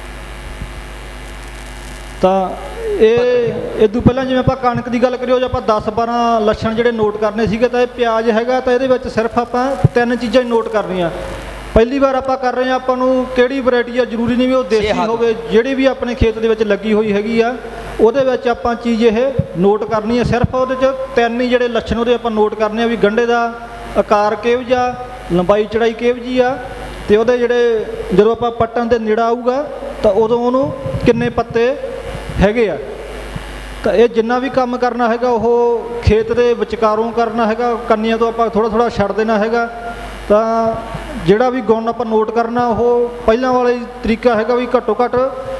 ਤਾਂ ਇਹ ਇਦੋਂ ਪਹਿਲਾਂ ਜਿਵੇਂ ਆਪਾਂ ਕਣਕ ਦੀ ਗੱਲ ਕਰੀਏ, ਉਹ ਜੇ ਆਪਾਂ 10-12 ਲੱਛਣ ਜਿਹੜੇ ਨੋਟ ਕਰਨੇ ਸੀਗੇ, ਤਾਂ ਇਹ ਪਿਆਜ਼ ਹੈਗਾ ਤਾਂ ਇਹਦੇ ਵਿੱਚ ਸਿਰਫ ਆਪਾਂ 3 ਚੀਜ਼ਾਂ ਹੀ ਨੋਟ ਕਰਨੀਆਂ। ਪਹਿਲੀ ਵਾਰ ਆਪਾਂ ਕਰ ਰਹੇ ਹਾਂ, ਆਪਾਂ ਨੂੰ ਕਿਹੜੀ ਵੈਰਾਈਟੀ ਆ, ਜ਼ਰੂਰੀ ਨਹੀਂ ਵੀ ਉਹ ਦੇਸੀ ਹੋਵੇ, ਜਿਹੜੀ ਵੀ ਆਪਣੇ ਖੇਤ ਦੇ ਵਿੱਚ ਲੱਗੀ ਹੋਈ ਹੈਗੀ ਆ, ਉਹਦੇ ਵਿੱਚ ਆਪਾਂ ਚੀਜ਼ ਇਹ ਨੋਟ ਕਰਨੀ ਹੈ। ਸਿਰਫ ਉਹਦੇ 'ਚ 3 ਹੀ ਜਿਹੜੇ ਲੱਛਣ ਉਹਦੇ ਆਪਾਂ ਨੋਟ ਕਰਨੇ ਆ, ਵੀ ਗੰਢੇ ਦਾ ਆਕਾਰ ਕਿਹੋ ਜਿਹਾ, ਲੰਬਾਈ ਚੜਾਈ ਕਿਹੋ ਜਿਹੀ ਆ, ਤੇ ਉਹਦੇ ਜਿਹੜੇ ਜਦੋਂ ਆਪਾਂ ਪੱਟਣ ਦੇ ਨੇੜਾ ਆਊਗਾ ਤਾਂ ਉਦੋਂ ਉਹਨੂੰ ਕਿੰਨੇ ਪੱਤੇ ਹੈਗੇ ਆ। ਤਾਂ ਇਹ ਜਿੰਨਾ ਵੀ ਕੰਮ ਕਰਨਾ ਹੈਗਾ ਉਹ ਖੇਤ ਦੇ ਵਿਚਕਾਰੋਂ ਕਰਨਾ ਹੈਗਾ, ਕੰਨੀਆਂ ਤੋਂ ਆਪਾਂ ਥੋੜ੍ਹਾ ਛੱਡ ਦੇਣਾ ਹੈਗਾ। ਤਾਂ ਜਿਹੜਾ ਵੀ ਗੁਣ ਆਪਾਂ ਨੋਟ ਕਰਨਾ, ਉਹ ਪਹਿਲਾਂ ਵਾਲਾ ਹੀ ਤਰੀਕਾ ਹੈਗਾ ਵੀ ਘੱਟੋ ਘੱਟ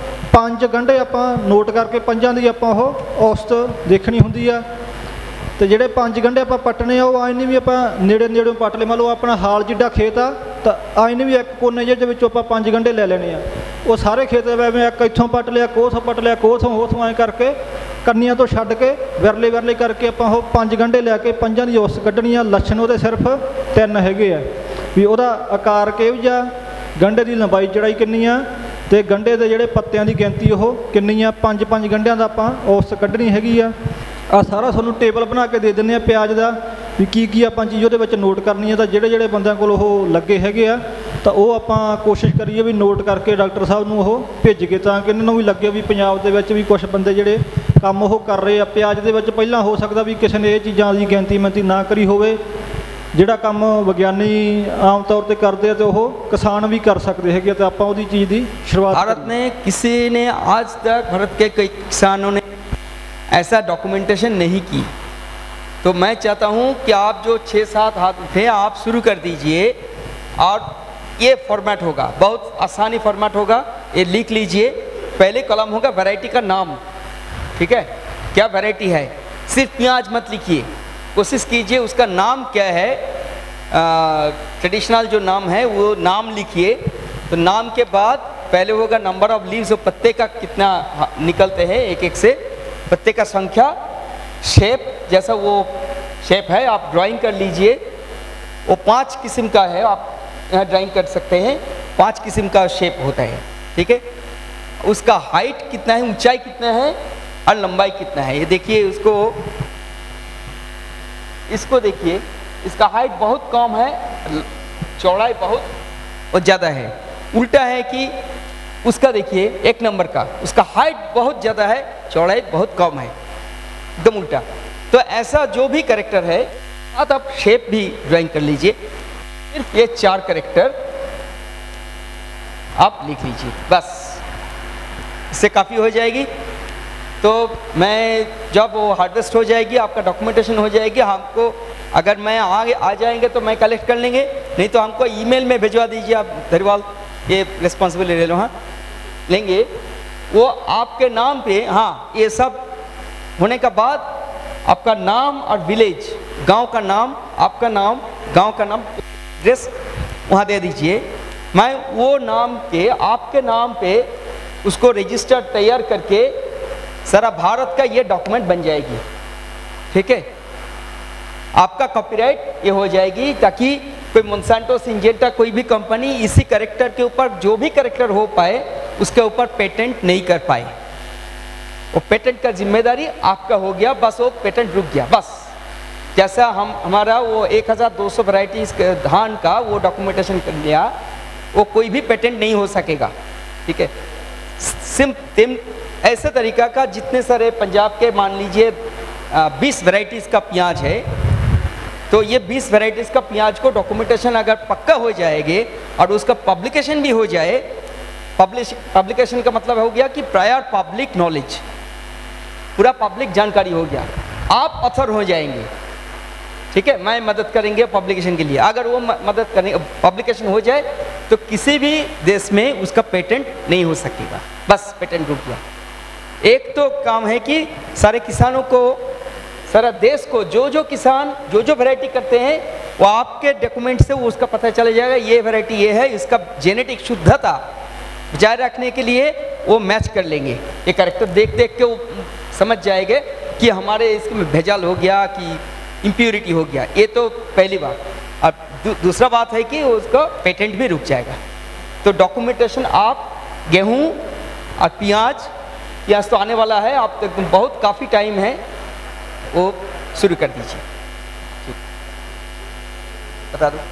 5 ਗੰਢੇ ਆਪਾਂ ਨੋਟ ਕਰਕੇ 5 ਦੀ ਆਪਾਂ ਉਹ ਔਸਤ ਦੇਖਣੀ ਹੁੰਦੀ ਆ। ਤੇ ਜਿਹੜੇ 5 ਗੰਢੇ ਆਪਾਂ ਪੱਟਣੇ ਆ, ਉਹ ਆਏ ਨਹੀਂ ਵੀ ਆਪਾਂ ਨੇੜੇ ਪੱਟ ਲਏ। ਮੰਨ ਲਓ ਆਪਣਾ ਹਾਲ ਜਿੱਡਾ ਖੇਤ ਆ, ਤਾਂ ਆਏ ਨਹੀਂ ਵੀ ਇੱਕ ਕੋਨੇ ਜਿਹੇ ਦੇ ਵਿੱਚੋਂ ਆਪਾਂ 5 ਗੰਢੇ ਲੈ ਲੈਣੇ ਆ। ਉਹ ਸਾਰੇ ਖੇਤ ਐਵੇਂ ਇੱਕ ਇੱਥੋਂ ਪੱਟ ਲਿਆ, ਕੋਥੋਂ ਪੱਟ ਲਿਆ, ਕੋਥੋਂ ਐਂ ਕਰਕੇ ਕੰਨੀਆਂ ਤੋਂ ਛੱਡ ਕੇ ਵਿਰਲੇ ਕਰਕੇ ਆਪਾਂ ਉਹ 5 ਗੰਢੇ ਲੈ ਕੇ 5 ਦੀ ਔਸਤ ਕੱਢਣੀ ਆ। ਲੱਛਣ ਉਹਦੇ ਸਿਰਫ 3 ਹੈਗੇ ਆ, ਵੀ ਉਹਦਾ ਆਕਾਰ ਕਿਹੋ ਜਿਹਾ, ਗੰਢੇ ਦੀ ਲੰਬਾਈ ਚੜਾਈ ਕਿੰਨੀ ਆ, ਤੇ ਗੰਢੇ ਦੇ ਜਿਹੜੇ ਪੱਤਿਆਂ ਦੀ ਗਿਣਤੀ ਉਹ ਕਿੰਨੀ ਆ। 5 ਗੰਢਿਆਂ ਦਾ ਆਪਾਂ ਔਸਤ ਕੱਢਣੀ ਹੈਗੀ ਆ। ਆ ਸਾਰਾ ਤੁਹਾਨੂੰ ਟੇਬਲ ਬਣਾ ਕੇ ਦੇ ਦਿੰਦੇ ਆ ਪਿਆਜ਼ ਦਾ, ਵੀ ਕੀ ਆਪਾਂ ਚੀਜ਼ ਉਹਦੇ ਵਿੱਚ ਨੋਟ ਕਰਨੀ ਹੈ। ਤਾਂ ਜਿਹੜੇ ਬੰਦਿਆਂ ਕੋਲ ਉਹ ਲੱਗੇ ਹੈਗੇ ਆ, ਤਾਂ ਉਹ ਆਪਾਂ ਕੋਸ਼ਿਸ਼ ਕਰੀਏ ਵੀ ਨੋਟ ਕਰਕੇ ਡਾਕਟਰ ਸਾਹਿਬ ਨੂੰ ਉਹ ਭੇਜ ਕੇ, ਤਾਂ ਕਿ ਇਹਨਾਂ ਨੂੰ ਵੀ ਲੱਗੇ ਵੀ ਪੰਜਾਬ ਦੇ ਵਿੱਚ ਵੀ ਕੁਝ ਬੰਦੇ ਜਿਹੜੇ ਕੰਮ ਉਹ ਕਰ ਰਹੇ ਆ ਪਿਆਜ਼ ਦੇ ਵਿੱਚ। ਪਹਿਲਾਂ ਹੋ ਸਕਦਾ ਵੀ ਕਿਸੇ ਨੇ ਇਹ ਚੀਜ਼ਾਂ ਦੀ ਗਿਣਤੀ ਨਾ ਕਰੀ ਹੋਵੇ, ਜਿਹੜਾ ਕੰਮ ਵਿਗਿਆਨੀ ਆਮ ਤੌਰ ਤੇ ਕਰਦੇ ਆ, ਤੇ ਉਹ ਕਿਸਾਨ ਵੀ ਕਰ ਸਕਦੇ ਹੈਗੇ। ਤਾਂ ਆਪਾਂ ਉਹਦੀ चीज़ की शुरुआत भारत में किसी ने आज तक भारत के कई किसानों ने ऐसा डॉक्यूमेंटेशन नहीं की। तो मैं चाहता हूं कि आप जो 6-7 हाथ थे, आप शुरू कर दीजिए। और ये फॉर्मेट होगा, बहुत आसानी फॉर्मेट होगा, ये लिख लीजिए। पहले कॉलम होगा वैरायटी का नाम, ठीक है, क्या वैरायटी है। सिर्फ प्याज मत लिखिए, कोशिश कीजिए उसका नाम क्या है, ट्रेडिशनल जो नाम है वो नाम लिखिए। तो नाम के बाद पहले होगा नंबर ऑफ लीव्स, वो पत्ते का कितना निकलते हैं एक से, पत्ते का संख्या, शेप, जैसा वो शेप है आप ड्राइंग कर लीजिए। वो 5 किस्म का है, आप यहाँ ड्राइंग कर सकते हैं। 5 किस्म का शेप होता है, ठीक है। उसका हाइट कितना है, ऊंचाई कितना है और लंबाई कितना है, ये देखिए। इसको देखिए, इसका हाइट बहुत कम है, चौड़ाई बहुत ज़्यादा है। उल्टा है कि उसका देखिए 1 नंबर का, उसका हाइट बहुत ज़्यादा है, चौड़ाई बहुत कम है, एकदम उल्टा। तो ऐसा जो भी कैरेक्टर है, आप शेप भी ड्राइंग कर लीजिए। सिर्फ ये 4 कैरेक्टर आप लिख लीजिए, बस इससे काफ़ी हो जाएगी। तो मैं जब वो हार्वेस्ट हो जाएगी, आपका डॉक्यूमेंटेशन हो जाएगी, हमको अगर मैं आगे आ जाएंगे तो मैं कलेक्ट कर लेंगे, नहीं तो हमको ईमेल में भिजवा दीजिए आप धरीवाल, ये रिस्पॉन्सिबिलिटी ले लो। हाँ, लेंगे वो आपके नाम पे। हाँ, ये सब होने के बाद आपका नाम और विलेज, गांव का नाम, आपका नाम, गांव का नाम, एड्रेस वहाँ दे दीजिए। मैं वो नाम के, आपके नाम पे उसको रजिस्टर तैयार करके सारा भारत का ये डॉक्यूमेंट बन जाएगी, ठीक है। आपका कॉपीराइट ये हो जाएगी, ताकि कोई मोन्सांटो, सिंजेंटा, कोई भी कंपनी इसी कैरेक्टर के ऊपर जो भी कैरेक्टर हो पाए उसके ऊपर पेटेंट नहीं कर पाए। वो पेटेंट का जिम्मेदारी आपका हो गया, बस वो पेटेंट रुक गया बस। जैसा हमारा वो 1200 वैरायटीज धान का वो डॉक्यूमेंटेशन कर लिया, वो कोई भी पेटेंट नहीं हो सकेगा, ठीक है। ऐसे तरीका का जितने सारे पंजाब के मान लीजिए 20 वैरायटीज़ का प्याज है, तो ये 20 वैरायटीज़ का प्याज को डॉक्यूमेंटेशन अगर पक्का हो जाएगी और उसका पब्लिकेशन भी हो जाए, पब्लिकेशन का मतलब हो गया कि प्रायर पब्लिक नॉलेज, पूरा पब्लिक जानकारी हो गया, आप ऑथर हो जाएंगे, ठीक है। मैं मदद करेंगे पब्लिकेशन के लिए, अगर वो मदद करेंगे, पब्लिकेशन हो जाए तो किसी भी देश में उसका पेटेंट नहीं हो सकेगा, बस पेटेंट रुक गया। एक तो काम है कि सारे किसानों को, सारा देश को, जो किसान जो वैरायटी करते हैं वो आपके डॉक्यूमेंट से वो उसका पता चला जाएगा, ये वैरायटी ये है, इसका जेनेटिक शुद्धता बचाए रखने के लिए वो मैच कर लेंगे। ये कैरेक्टर देख के वो समझ जाएंगे कि हमारे इसमें भेजाल हो गया कि इम्प्योरिटी हो गया। ये तो पहली बात। और दूसरा बात है कि उसका पेटेंट भी रुक जाएगा। तो डॉक्यूमेंटेशन आप गेहूँ और प्याज तो आने वाला है, आप तक बहुत काफ़ी टाइम है, वो शुरू कर दीजिए। बता दो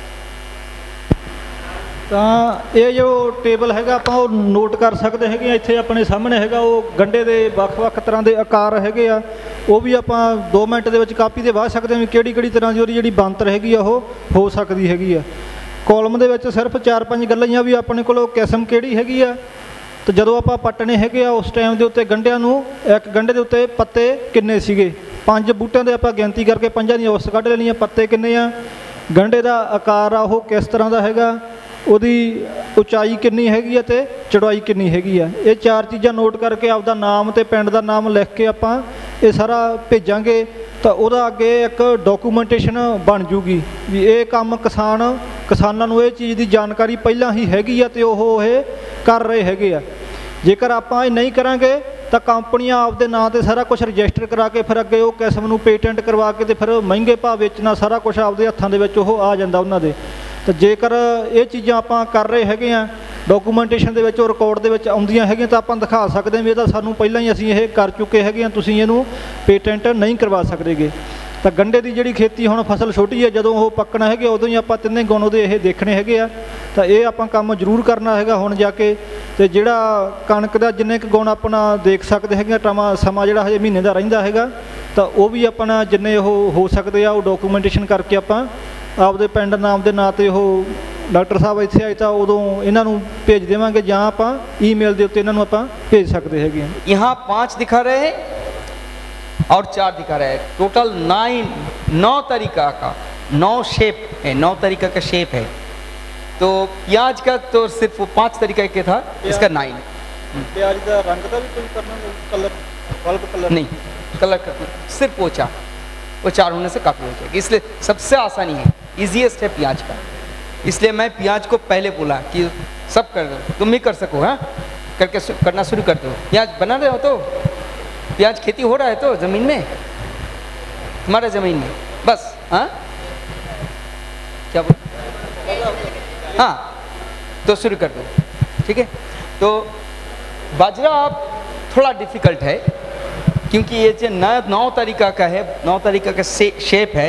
ਤਾਂ ਇਹ ਜੋ ਟੇਬਲ ਹੈਗਾ ਆਪਾਂ ਉਹ ਨੋਟ ਕਰ ਸਕਦੇ ਹੈਗੇ ਆ। ਇੱਥੇ ਆਪਣੇ ਸਾਹਮਣੇ ਹੈਗਾ ਉਹ ਗੰਢੇ ਦੇ ਵੱਖ-ਵੱਖ ਤਰ੍ਹਾਂ ਦੇ ਆਕਾਰ ਹੈਗੇ ਆ, ਉਹ ਵੀ ਆਪਾਂ 2 ਮਿੰਟ ਦੇ ਵਿੱਚ ਕਾਪੀ ਤੇ ਵਾਹ ਸਕਦੇ ਹਾਂ ਵੀ ਕਿਹੜੀ ਤਰ੍ਹਾਂ ਦੀ ਉਹਦੀ ਜਿਹੜੀ ਬਣਤਰ ਹੈਗੀ ਆ ਉਹ ਹੋ ਸਕਦੀ ਹੈਗੀ ਆ। ਕਾਲਮ ਦੇ ਵਿੱਚ ਸਿਰਫ 4-5 ਗੱਲਾਂ ਹੀ ਆ ਵੀ ਆਪਣੇ ਕੋਲ ਕਿਸਮ ਕਿਹੜੀ ਹੈਗੀ ਆ, ਤੇ ਜਦੋਂ ਆਪਾਂ ਪੱਟਣੇ ਹੈਗੇ ਆ ਉਸ ਟਾਈਮ ਦੇ ਉੱਤੇ ਗੰਢਿਆਂ ਨੂੰ, ਇੱਕ ਗੰਢੇ ਦੇ ਉੱਤੇ ਪੱਤੇ ਕਿੰਨੇ ਸੀਗੇ, 5 ਬੂਟਿਆਂ ਦੇ ਆਪਾਂ ਗਿਣਤੀ ਕਰਕੇ 5 ਦੀਆਂ ਉਸ ਕੱਢ ਲੈਣੀਆਂ, ਪੱਤੇ ਕਿੰਨੇ ਆ, ਗੰਢੇ ਦਾ ਆਕਾਰ ਆ ਉਹ ਕਿਸ ਤਰ੍ਹਾਂ ਦਾ ਹੈਗਾ, ਉਹਦੀ ਉਚਾਈ ਕਿੰਨੀ ਹੈਗੀ ਆ ਤੇ ਚੜਾਈ ਕਿੰਨੀ ਹੈਗੀ ਆ। ਇਹ 4 ਚੀਜ਼ਾਂ ਨੋਟ ਕਰਕੇ ਆਪਦਾ ਨਾਮ ਤੇ ਪਿੰਡ ਦਾ ਨਾਮ ਲਿਖ ਕੇ ਆਪਾਂ ਇਹ ਸਾਰਾ ਭੇਜਾਂਗੇ ਤਾਂ ਉਹਦਾ ਅੱਗੇ ਇੱਕ ਡਾਕੂਮੈਂਟੇਸ਼ਨ ਬਣ ਜੂਗੀ ਵੀ ਇਹ ਕੰਮ ਕਿਸਾਨਾਂ ਨੂੰ ਇਹ ਚੀਜ਼ ਦੀ ਜਾਣਕਾਰੀ ਪਹਿਲਾਂ ਹੀ ਹੈਗੀ ਆ ਤੇ ਉਹ ਇਹ ਕਰ ਰਹੇ ਹੈਗੇ ਆ। ਜੇਕਰ ਆਪਾਂ ਇਹ ਨਹੀਂ ਕਰਾਂਗੇ ਤਾਂ ਕੰਪਨੀਆਂ ਆਪਦੇ ਨਾਂ ਤੇ ਸਾਰਾ ਕੁਝ ਰਜਿਸਟਰ ਕਰਾ ਕੇ ਫਿਰ ਅੱਗੇ ਉਹ ਕਿਸਮ ਨੂੰ ਪੇਟੈਂਟ ਕਰਵਾ ਕੇ ਤੇ ਫਿਰ ਮਹਿੰਗੇ ਭਾਅ ਵੇਚਣਾ, ਸਾਰਾ ਕੁਝ ਆਪਦੇ ਹੱਥਾਂ ਦੇ ਵਿੱਚ ਉਹ ਆ ਜਾਂਦਾ ਉਹਨਾਂ ਦੇ। ਤਾਂ ਜੇਕਰ ਇਹ ਚੀਜ਼ਾਂ ਆਪਾਂ ਕਰ ਰਹੇ ਹੈਗੇ ਆ, ਡਾਕੂਮੈਂਟੇਸ਼ਨ ਦੇ ਵਿੱਚ ਉਹ ਰਿਕਾਰਡ ਦੇ ਵਿੱਚ ਆਉਂਦੀਆਂ ਹੈਗੀਆਂ ਤਾਂ ਆਪਾਂ ਦਿਖਾ ਸਕਦੇ ਹਾਂ ਵੀ ਇਹਦਾ ਸਾਨੂੰ ਪਹਿਲਾਂ ਹੀ ਅਸੀਂ ਇਹ ਕਰ ਚੁੱਕੇ ਹੈਗੇ ਆ, ਤੁਸੀਂ ਇਹਨੂੰ ਪੇਟੈਂਟ ਨਹੀਂ ਕਰਵਾ ਸਕਦੇਗੇ। ਤਾਂ ਗੰਢੇ ਦੀ ਜਿਹੜੀ ਖੇਤੀ ਹੁਣ ਫਸਲ ਛੋਟੀ ਹੈ, ਜਦੋਂ ਉਹ ਪੱਕਣਾ ਹੈਗੇ ਉਦੋਂ ਹੀ ਆਪਾਂ ਤਿੰਨੇ ਗੁਣ ਉਹਦੇ ਇਹ ਦੇਖਣੇ ਹੈਗੇ ਆ। ਤਾਂ ਇਹ ਆਪਾਂ ਕੰਮ ਜ਼ਰੂਰ ਕਰਨਾ ਹੈਗਾ ਹੁਣ ਜਾ ਕੇ। ਅਤੇ ਜਿਹੜਾ ਕਣਕ ਦਾ ਜਿੰਨੇ ਕੁ ਗੁਣ ਆਪਣਾ ਦੇਖ ਸਕਦੇ ਹੈਗੇ ਸਮਾਂ ਜਿਹੜਾ ਹਜੇ ਮਹੀਨੇ ਦਾ ਰਹਿੰਦਾ ਹੈਗਾ, ਤਾਂ ਉਹ ਵੀ ਆਪਣਾ ਜਿੰਨੇ ਉਹ ਹੋ ਸਕਦੇ ਆ ਉਹ ਡਾਕੂਮੈਂਟੇਸ਼ਨ ਕਰਕੇ ਆਪਾਂ ਆਪਦੇ ਪਿੰਡ ਨਾਮ ਦੇ ਨਾਂ 'ਤੇ ਉਹ ਡਾਕਟਰ ਸਾਹਿਬ ਇੱਥੇ ਆਏ ਤਾਂ ਉਦੋਂ ਇਹਨਾਂ ਨੂੰ ਭੇਜ ਦੇਵਾਂਗੇ ਜਾਂ ਆਪਾਂ ਈਮੇਲ ਦੇ ਉੱਤੇ ਇਹਨਾਂ ਨੂੰ ਆਪਾਂ ਭੇਜ ਸਕਦੇ ਹੈਗੇ ਹਾਂ। यहाँ 5 दिखा रहे हैं और 4 दिखा रहे हैं, टोटल 9 तरीका का 9 शेप है, 9 तरीका का शेप है। तो प्याज का तो सिर्फ 5 तरीका के था, इसका 9। प्याज का रंग का भी कोई करना, कलर बल्ब कलर नहीं, कलर का सिर्फ वो 4 होने से काफ़ी हो जाएगी। इसलिए सबसे आसानी है, ईजीएस्ट है प्याज का। इसलिए मैं प्याज को पहले बोला कि सब कर दो, तुम भी कर सको, हाँ करके करना शुरू कर दो। प्याज बना रहे हो तो, प्याज खेती हो रहा है तो ज़मीन में, हमारे ज़मीन में, बस। हाँ क्या बोल, हाँ तो शुरू कर दो, ठीक है। तो बाजरा आप थोड़ा डिफ़िकल्ट है क्योंकि ये जो 9 तरीका का है, 9 तरीका का शेप है।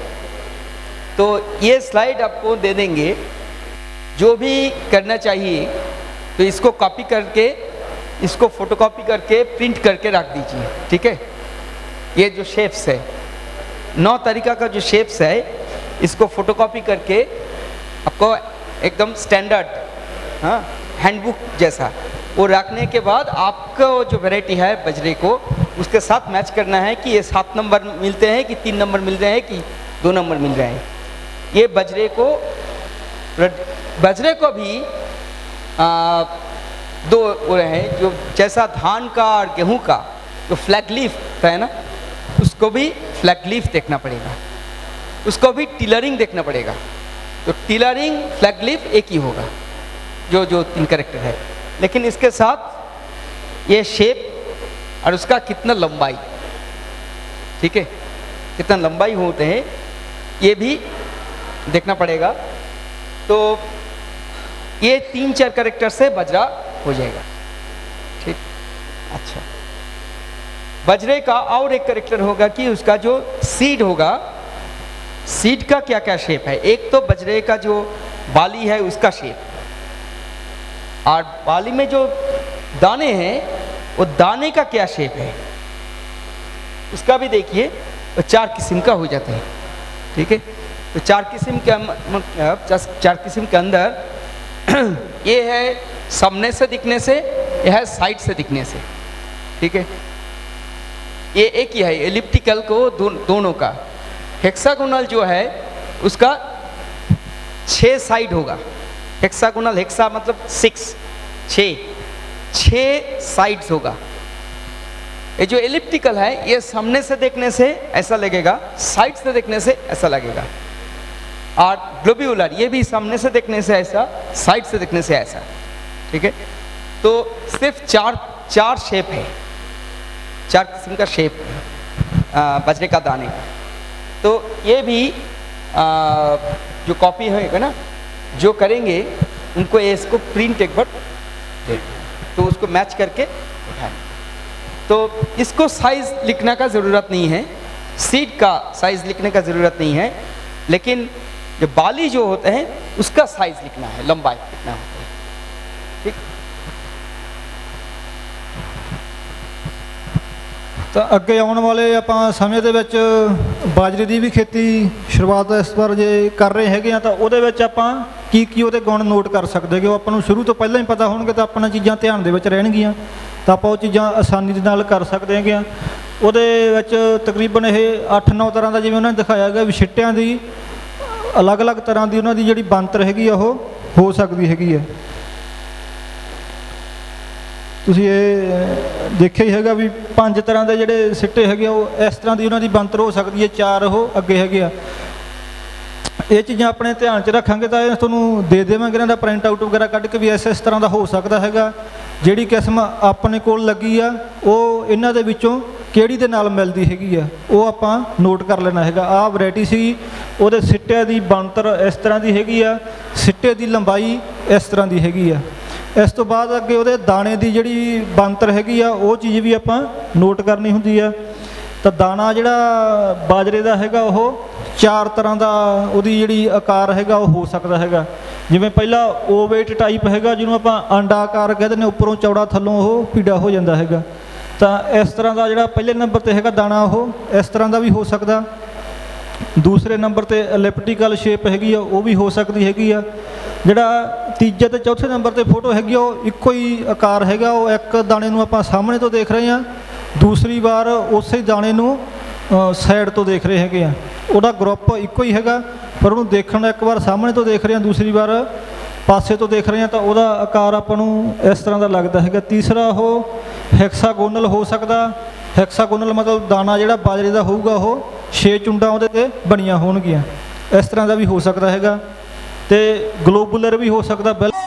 तो ये स्लाइड आपको दे देंगे, जो भी करना चाहिए तो इसको कॉपी करके, इसको फोटोकॉपी करके प्रिंट करके रख दीजिए, ठीक है। ये जो शेप्स है 9 तरीका का जो शेप्स है, इसको फोटोकॉपी करके आपको एकदम स्टैंडर्ड, हाँ हैंडबुक जैसा वो रखने के बाद आपको जो वैरायटी है बजरे को उसके साथ मैच करना है कि ये 7 नंबर मिलते हैं कि 3 नंबर मिल रहे हैं कि 2 नंबर मिल रहे हैं। ये बजरे को भी 2 वो हैं, जो जैसा धान का और गेहूं का जो फ्लैग लीफ है ना, उसको भी फ्लैग लीफ देखना पड़ेगा, उसको भी टिलरिंग देखना पड़ेगा। तो टिलरिंग फ्लैग लीफ एक ही होगा, जो 3 कैरेक्टर है। लेकिन इसके साथ ये शेप और उसका कितना लंबाई, ठीक है, कितना लंबाई होते हैं ये भी देखना पड़ेगा। तो ये 3-4 कैरेक्टर से बाजरा हो जाएगा। ठीक, अच्छा। बाजरे का और एक कैरेक्टर होगा कि उसका जो सीड होगा, सीड का क्या क्या शेप है। एक तो बाजरे का जो बाली है उसका शेप, और बाली में जो दाने हैं वो दाने का क्या शेप है उसका भी देखिए। तो 4 किस्म का हो जाता है। ठीक है, तो 4 किस्म के 4 किस्म के अंदर ये है सामने से दिखने से, यह है साइड से दिखने से। ठीक है, ये एक ही है एलिप्टिकल को दोनों का। हेक्सागोनल जो है उसका 6 साइड होगा। हेक्सागोनल, हेक्सा मतलब 6 साइड्स होगा। ये जो एलिप्टिकल है ये सामने से देखने से ऐसा लगेगा, साइड से देखने से ऐसा लगेगा। और ग्लोब्यूलर ये भी सामने से देखने से ऐसा, साइड से देखने से ऐसा। ठीक है, तो सिर्फ 4 शेप है, 4 किस्म का शेप बाजरे का दाने का। तो ये भी जो कॉपी है ना, जो करेंगे उनको इसको प्रिंट एक बार दे, तो उसको मैच करके उठाएं। तो इसको साइज लिखने का ज़रूरत नहीं है, सीड का साइज लिखने का ज़रूरत नहीं है, लेकिन जो बाली जो होते हैं उसका साइज लिखना है, लंबाई लिखना होता है। ठीक, ਤਾਂ ਅੱਗੇ ਆਉਣ ਵਾਲੇ ਆਪਾਂ ਸਮੇਂ ਦੇ ਵਿੱਚ ਬਾਜਰੇ ਦੀ ਵੀ ਖੇਤੀ ਸ਼ੁਰੂਆਤ ਇਸ ਵਾਰ ਜੇ ਕਰ ਰਹੇ ਹੈਗੇ ਆ, ਤਾਂ ਉਹਦੇ ਵਿੱਚ ਆਪਾਂ ਕੀ ਉਹਦੇ ਗੁਣ ਨੋਟ ਕਰ ਸਕਦੇ ਹੈਗੇ। ਉਹ ਆਪਾਂ ਨੂੰ ਸ਼ੁਰੂ ਤੋਂ ਪਹਿਲਾਂ ਹੀ ਪਤਾ ਹੋਣਗੇ ਤਾਂ ਆਪਣਾ ਚੀਜ਼ਾਂ ਧਿਆਨ ਦੇ ਵਿੱਚ ਰਹਿਣਗੀਆਂ, ਤਾਂ ਆਪਾਂ ਉਹ ਚੀਜ਼ਾਂ ਆਸਾਨੀ ਦੇ ਨਾਲ ਕਰ ਸਕਦੇ ਹੈਗੇ ਆ। ਉਹਦੇ ਵਿੱਚ ਤਕਰੀਬਨ ਇਹ 8-9 ਤਰ੍ਹਾਂ ਦਾ, ਜਿਵੇਂ ਉਹਨਾਂ ਨੇ ਦਿਖਾਇਆ ਗਿਆ ਵੀ ਛਿੱਟਿਆਂ ਦੀ ਅਲੱਗ-ਅਲੱਗ ਤਰ੍ਹਾਂ ਦੀ ਉਹਨਾਂ ਦੀ ਜਿਹੜੀ ਬਣਤਰ ਹੈਗੀ ਆ ਉਹ ਹੋ ਸਕਦੀ ਹੈਗੀ ਹੈ। ਤੁਸੀਂ ਇਹ ਦੇਖਿਆ ਹੀ ਹੈਗਾ ਵੀ 5 ਤਰ੍ਹਾਂ ਦੇ ਜਿਹੜੇ ਸਿੱਟੇ ਹੈਗੇ ਉਹ ਇਸ ਤਰ੍ਹਾਂ ਦੀ ਉਹਨਾਂ ਦੀ ਬਣਤਰ ਹੋ ਸਕਦੀ ਹੈ, 4 ਉਹ ਅੱਗੇ ਹੈਗੇ ਆ। ਇਹ ਚੀਜ਼ਾਂ ਆਪਣੇ ਧਿਆਨ 'ਚ ਰੱਖਾਂਗੇ ਤਾਂ ਇਹ ਤੁਹਾਨੂੰ ਦੇ ਦੇਵਾਂਗੇ ਇਹਨਾਂ ਦਾ ਪ੍ਰਿੰਟ ਆਊਟ ਵਗੈਰਾ ਕੱਢ ਕੇ ਵੀ ਇਸ ਤਰ੍ਹਾਂ ਦਾ ਹੋ ਸਕਦਾ ਹੈਗਾ। ਜਿਹੜੀ ਕਿਸਮ ਆਪਣੇ ਕੋਲ ਲੱਗੀ ਆ ਉਹ ਇਹਨਾਂ ਦੇ ਵਿੱਚੋਂ ਕਿਹੜੀ ਦੇ ਨਾਲ ਮਿਲਦੀ ਹੈਗੀ ਆ ਉਹ ਆਪਾਂ ਨੋਟ ਕਰ ਲੈਣਾ ਹੈਗਾ। ਆਹ ਵੈਰਾਈਟੀ ਸੀ, ਉਹਦੇ ਸਿੱਟਿਆਂ ਦੀ ਬਣਤਰ ਇਸ ਤਰ੍ਹਾਂ ਦੀ ਹੈਗੀ ਆ, ਸਿੱਟੇ ਦੀ ਲੰਬਾਈ ਇਸ ਤਰ੍ਹਾਂ ਦੀ ਹੈਗੀ ਆ। ਇਸ ਤੋਂ ਬਾਅਦ ਅੱਗੇ ਉਹਦੇ ਦਾਣੇ ਦੀ ਜਿਹੜੀ ਬਣਤਰ ਹੈਗੀ ਆ ਉਹ ਚੀਜ਼ ਵੀ ਆਪਾਂ ਨੋਟ ਕਰਨੀ ਹੁੰਦੀ ਆ। ਤਾਂ ਦਾਣਾ ਜਿਹੜਾ ਬਾਜਰੇ ਦਾ ਹੈਗਾ ਉਹ 4 ਤਰ੍ਹਾਂ ਦਾ ਉਹਦੀ ਜਿਹੜੀ ਆਕਾਰ ਹੈਗਾ ਉਹ ਹੋ ਸਕਦਾ ਹੈਗਾ। ਜਿਵੇਂ ਪਹਿਲਾ ਓਵੇਟ ਟਾਈਪ ਹੈਗਾ, ਜਿਹਨੂੰ ਆਪਾਂ ਅੰਡਾ ਆਕਾਰ ਕਹਿੰਦੇ ਨੇ, ਉੱਪਰੋਂ ਚੌੜਾ ਥੱਲੋਂ ਉਹ ਪੀੜਾ ਹੋ ਜਾਂਦਾ ਹੈਗਾ। ਤਾਂ ਇਸ ਤਰ੍ਹਾਂ ਦਾ ਜਿਹੜਾ ਪਹਿਲੇ ਨੰਬਰ 'ਤੇ ਹੈਗਾ ਦਾਣਾ ਉਹ ਇਸ ਤਰ੍ਹਾਂ ਦਾ ਵੀ ਹੋ ਸਕਦਾ। ਦੂਸਰੇ ਨੰਬਰ 'ਤੇ ਐਲਿਪਟੀਕਲ ਸ਼ੇਪ ਹੈਗੀ ਆ ਉਹ ਵੀ ਹੋ ਸਕਦੀ ਹੈਗੀ ਆ। ਜਿਹੜਾ ਤੀਜੇ ਅਤੇ ਚੌਥੇ ਨੰਬਰ 'ਤੇ ਫੋਟੋ ਹੈਗੀ ਉਹ ਇੱਕੋ ਹੀ ਆਕਾਰ ਹੈਗਾ, ਉਹ ਇੱਕ ਦਾਣੇ ਨੂੰ ਆਪਾਂ ਸਾਹਮਣੇ ਤੋਂ ਦੇਖ ਰਹੇ ਹਾਂ, ਦੂਸਰੀ ਵਾਰ ਉਸੇ ਦਾਣੇ ਨੂੰ ਸਾਈਡ ਤੋਂ ਦੇਖ ਰਹੇ ਹੈਗੇ ਆ। ਉਹਦਾ ਗਰੁੱਪ ਇੱਕੋ ਹੀ ਹੈਗਾ, ਪਰ ਉਹਨੂੰ ਦੇਖਣ ਇੱਕ ਵਾਰ ਸਾਹਮਣੇ ਤੋਂ ਦੇਖ ਰਹੇ ਹਾਂ, ਦੂਸਰੀ ਵਾਰ ਪਾਸੇ ਤੋਂ ਦੇਖ ਰਹੇ ਹਾਂ, ਤਾਂ ਉਹਦਾ ਆਕਾਰ ਆਪਾਂ ਨੂੰ ਇਸ ਤਰ੍ਹਾਂ ਦਾ ਲੱਗਦਾ ਹੈਗਾ। ਤੀਸਰਾ ਉਹ ਹੈਕਸਾਗੋਨਲ ਹੋ ਸਕਦਾ। ਹੈਕਸਾਗੋਨਲ ਮਤਲਬ ਦਾਣਾ ਜਿਹੜਾ ਬਾਜਰੇ ਦਾ ਹੋਊਗਾ ਉਹ 6 ਚੁੰਡਾਂ ਉਹਦੇ 'ਤੇ ਬਣੀਆਂ ਹੋਣਗੀਆਂ, ਇਸ ਤਰ੍ਹਾਂ ਦਾ ਵੀ ਹੋ ਸਕਦਾ ਹੈਗਾ। ਅਤੇ ਗਲੋਬੂਲਰ ਵੀ ਹੋ ਸਕਦਾ।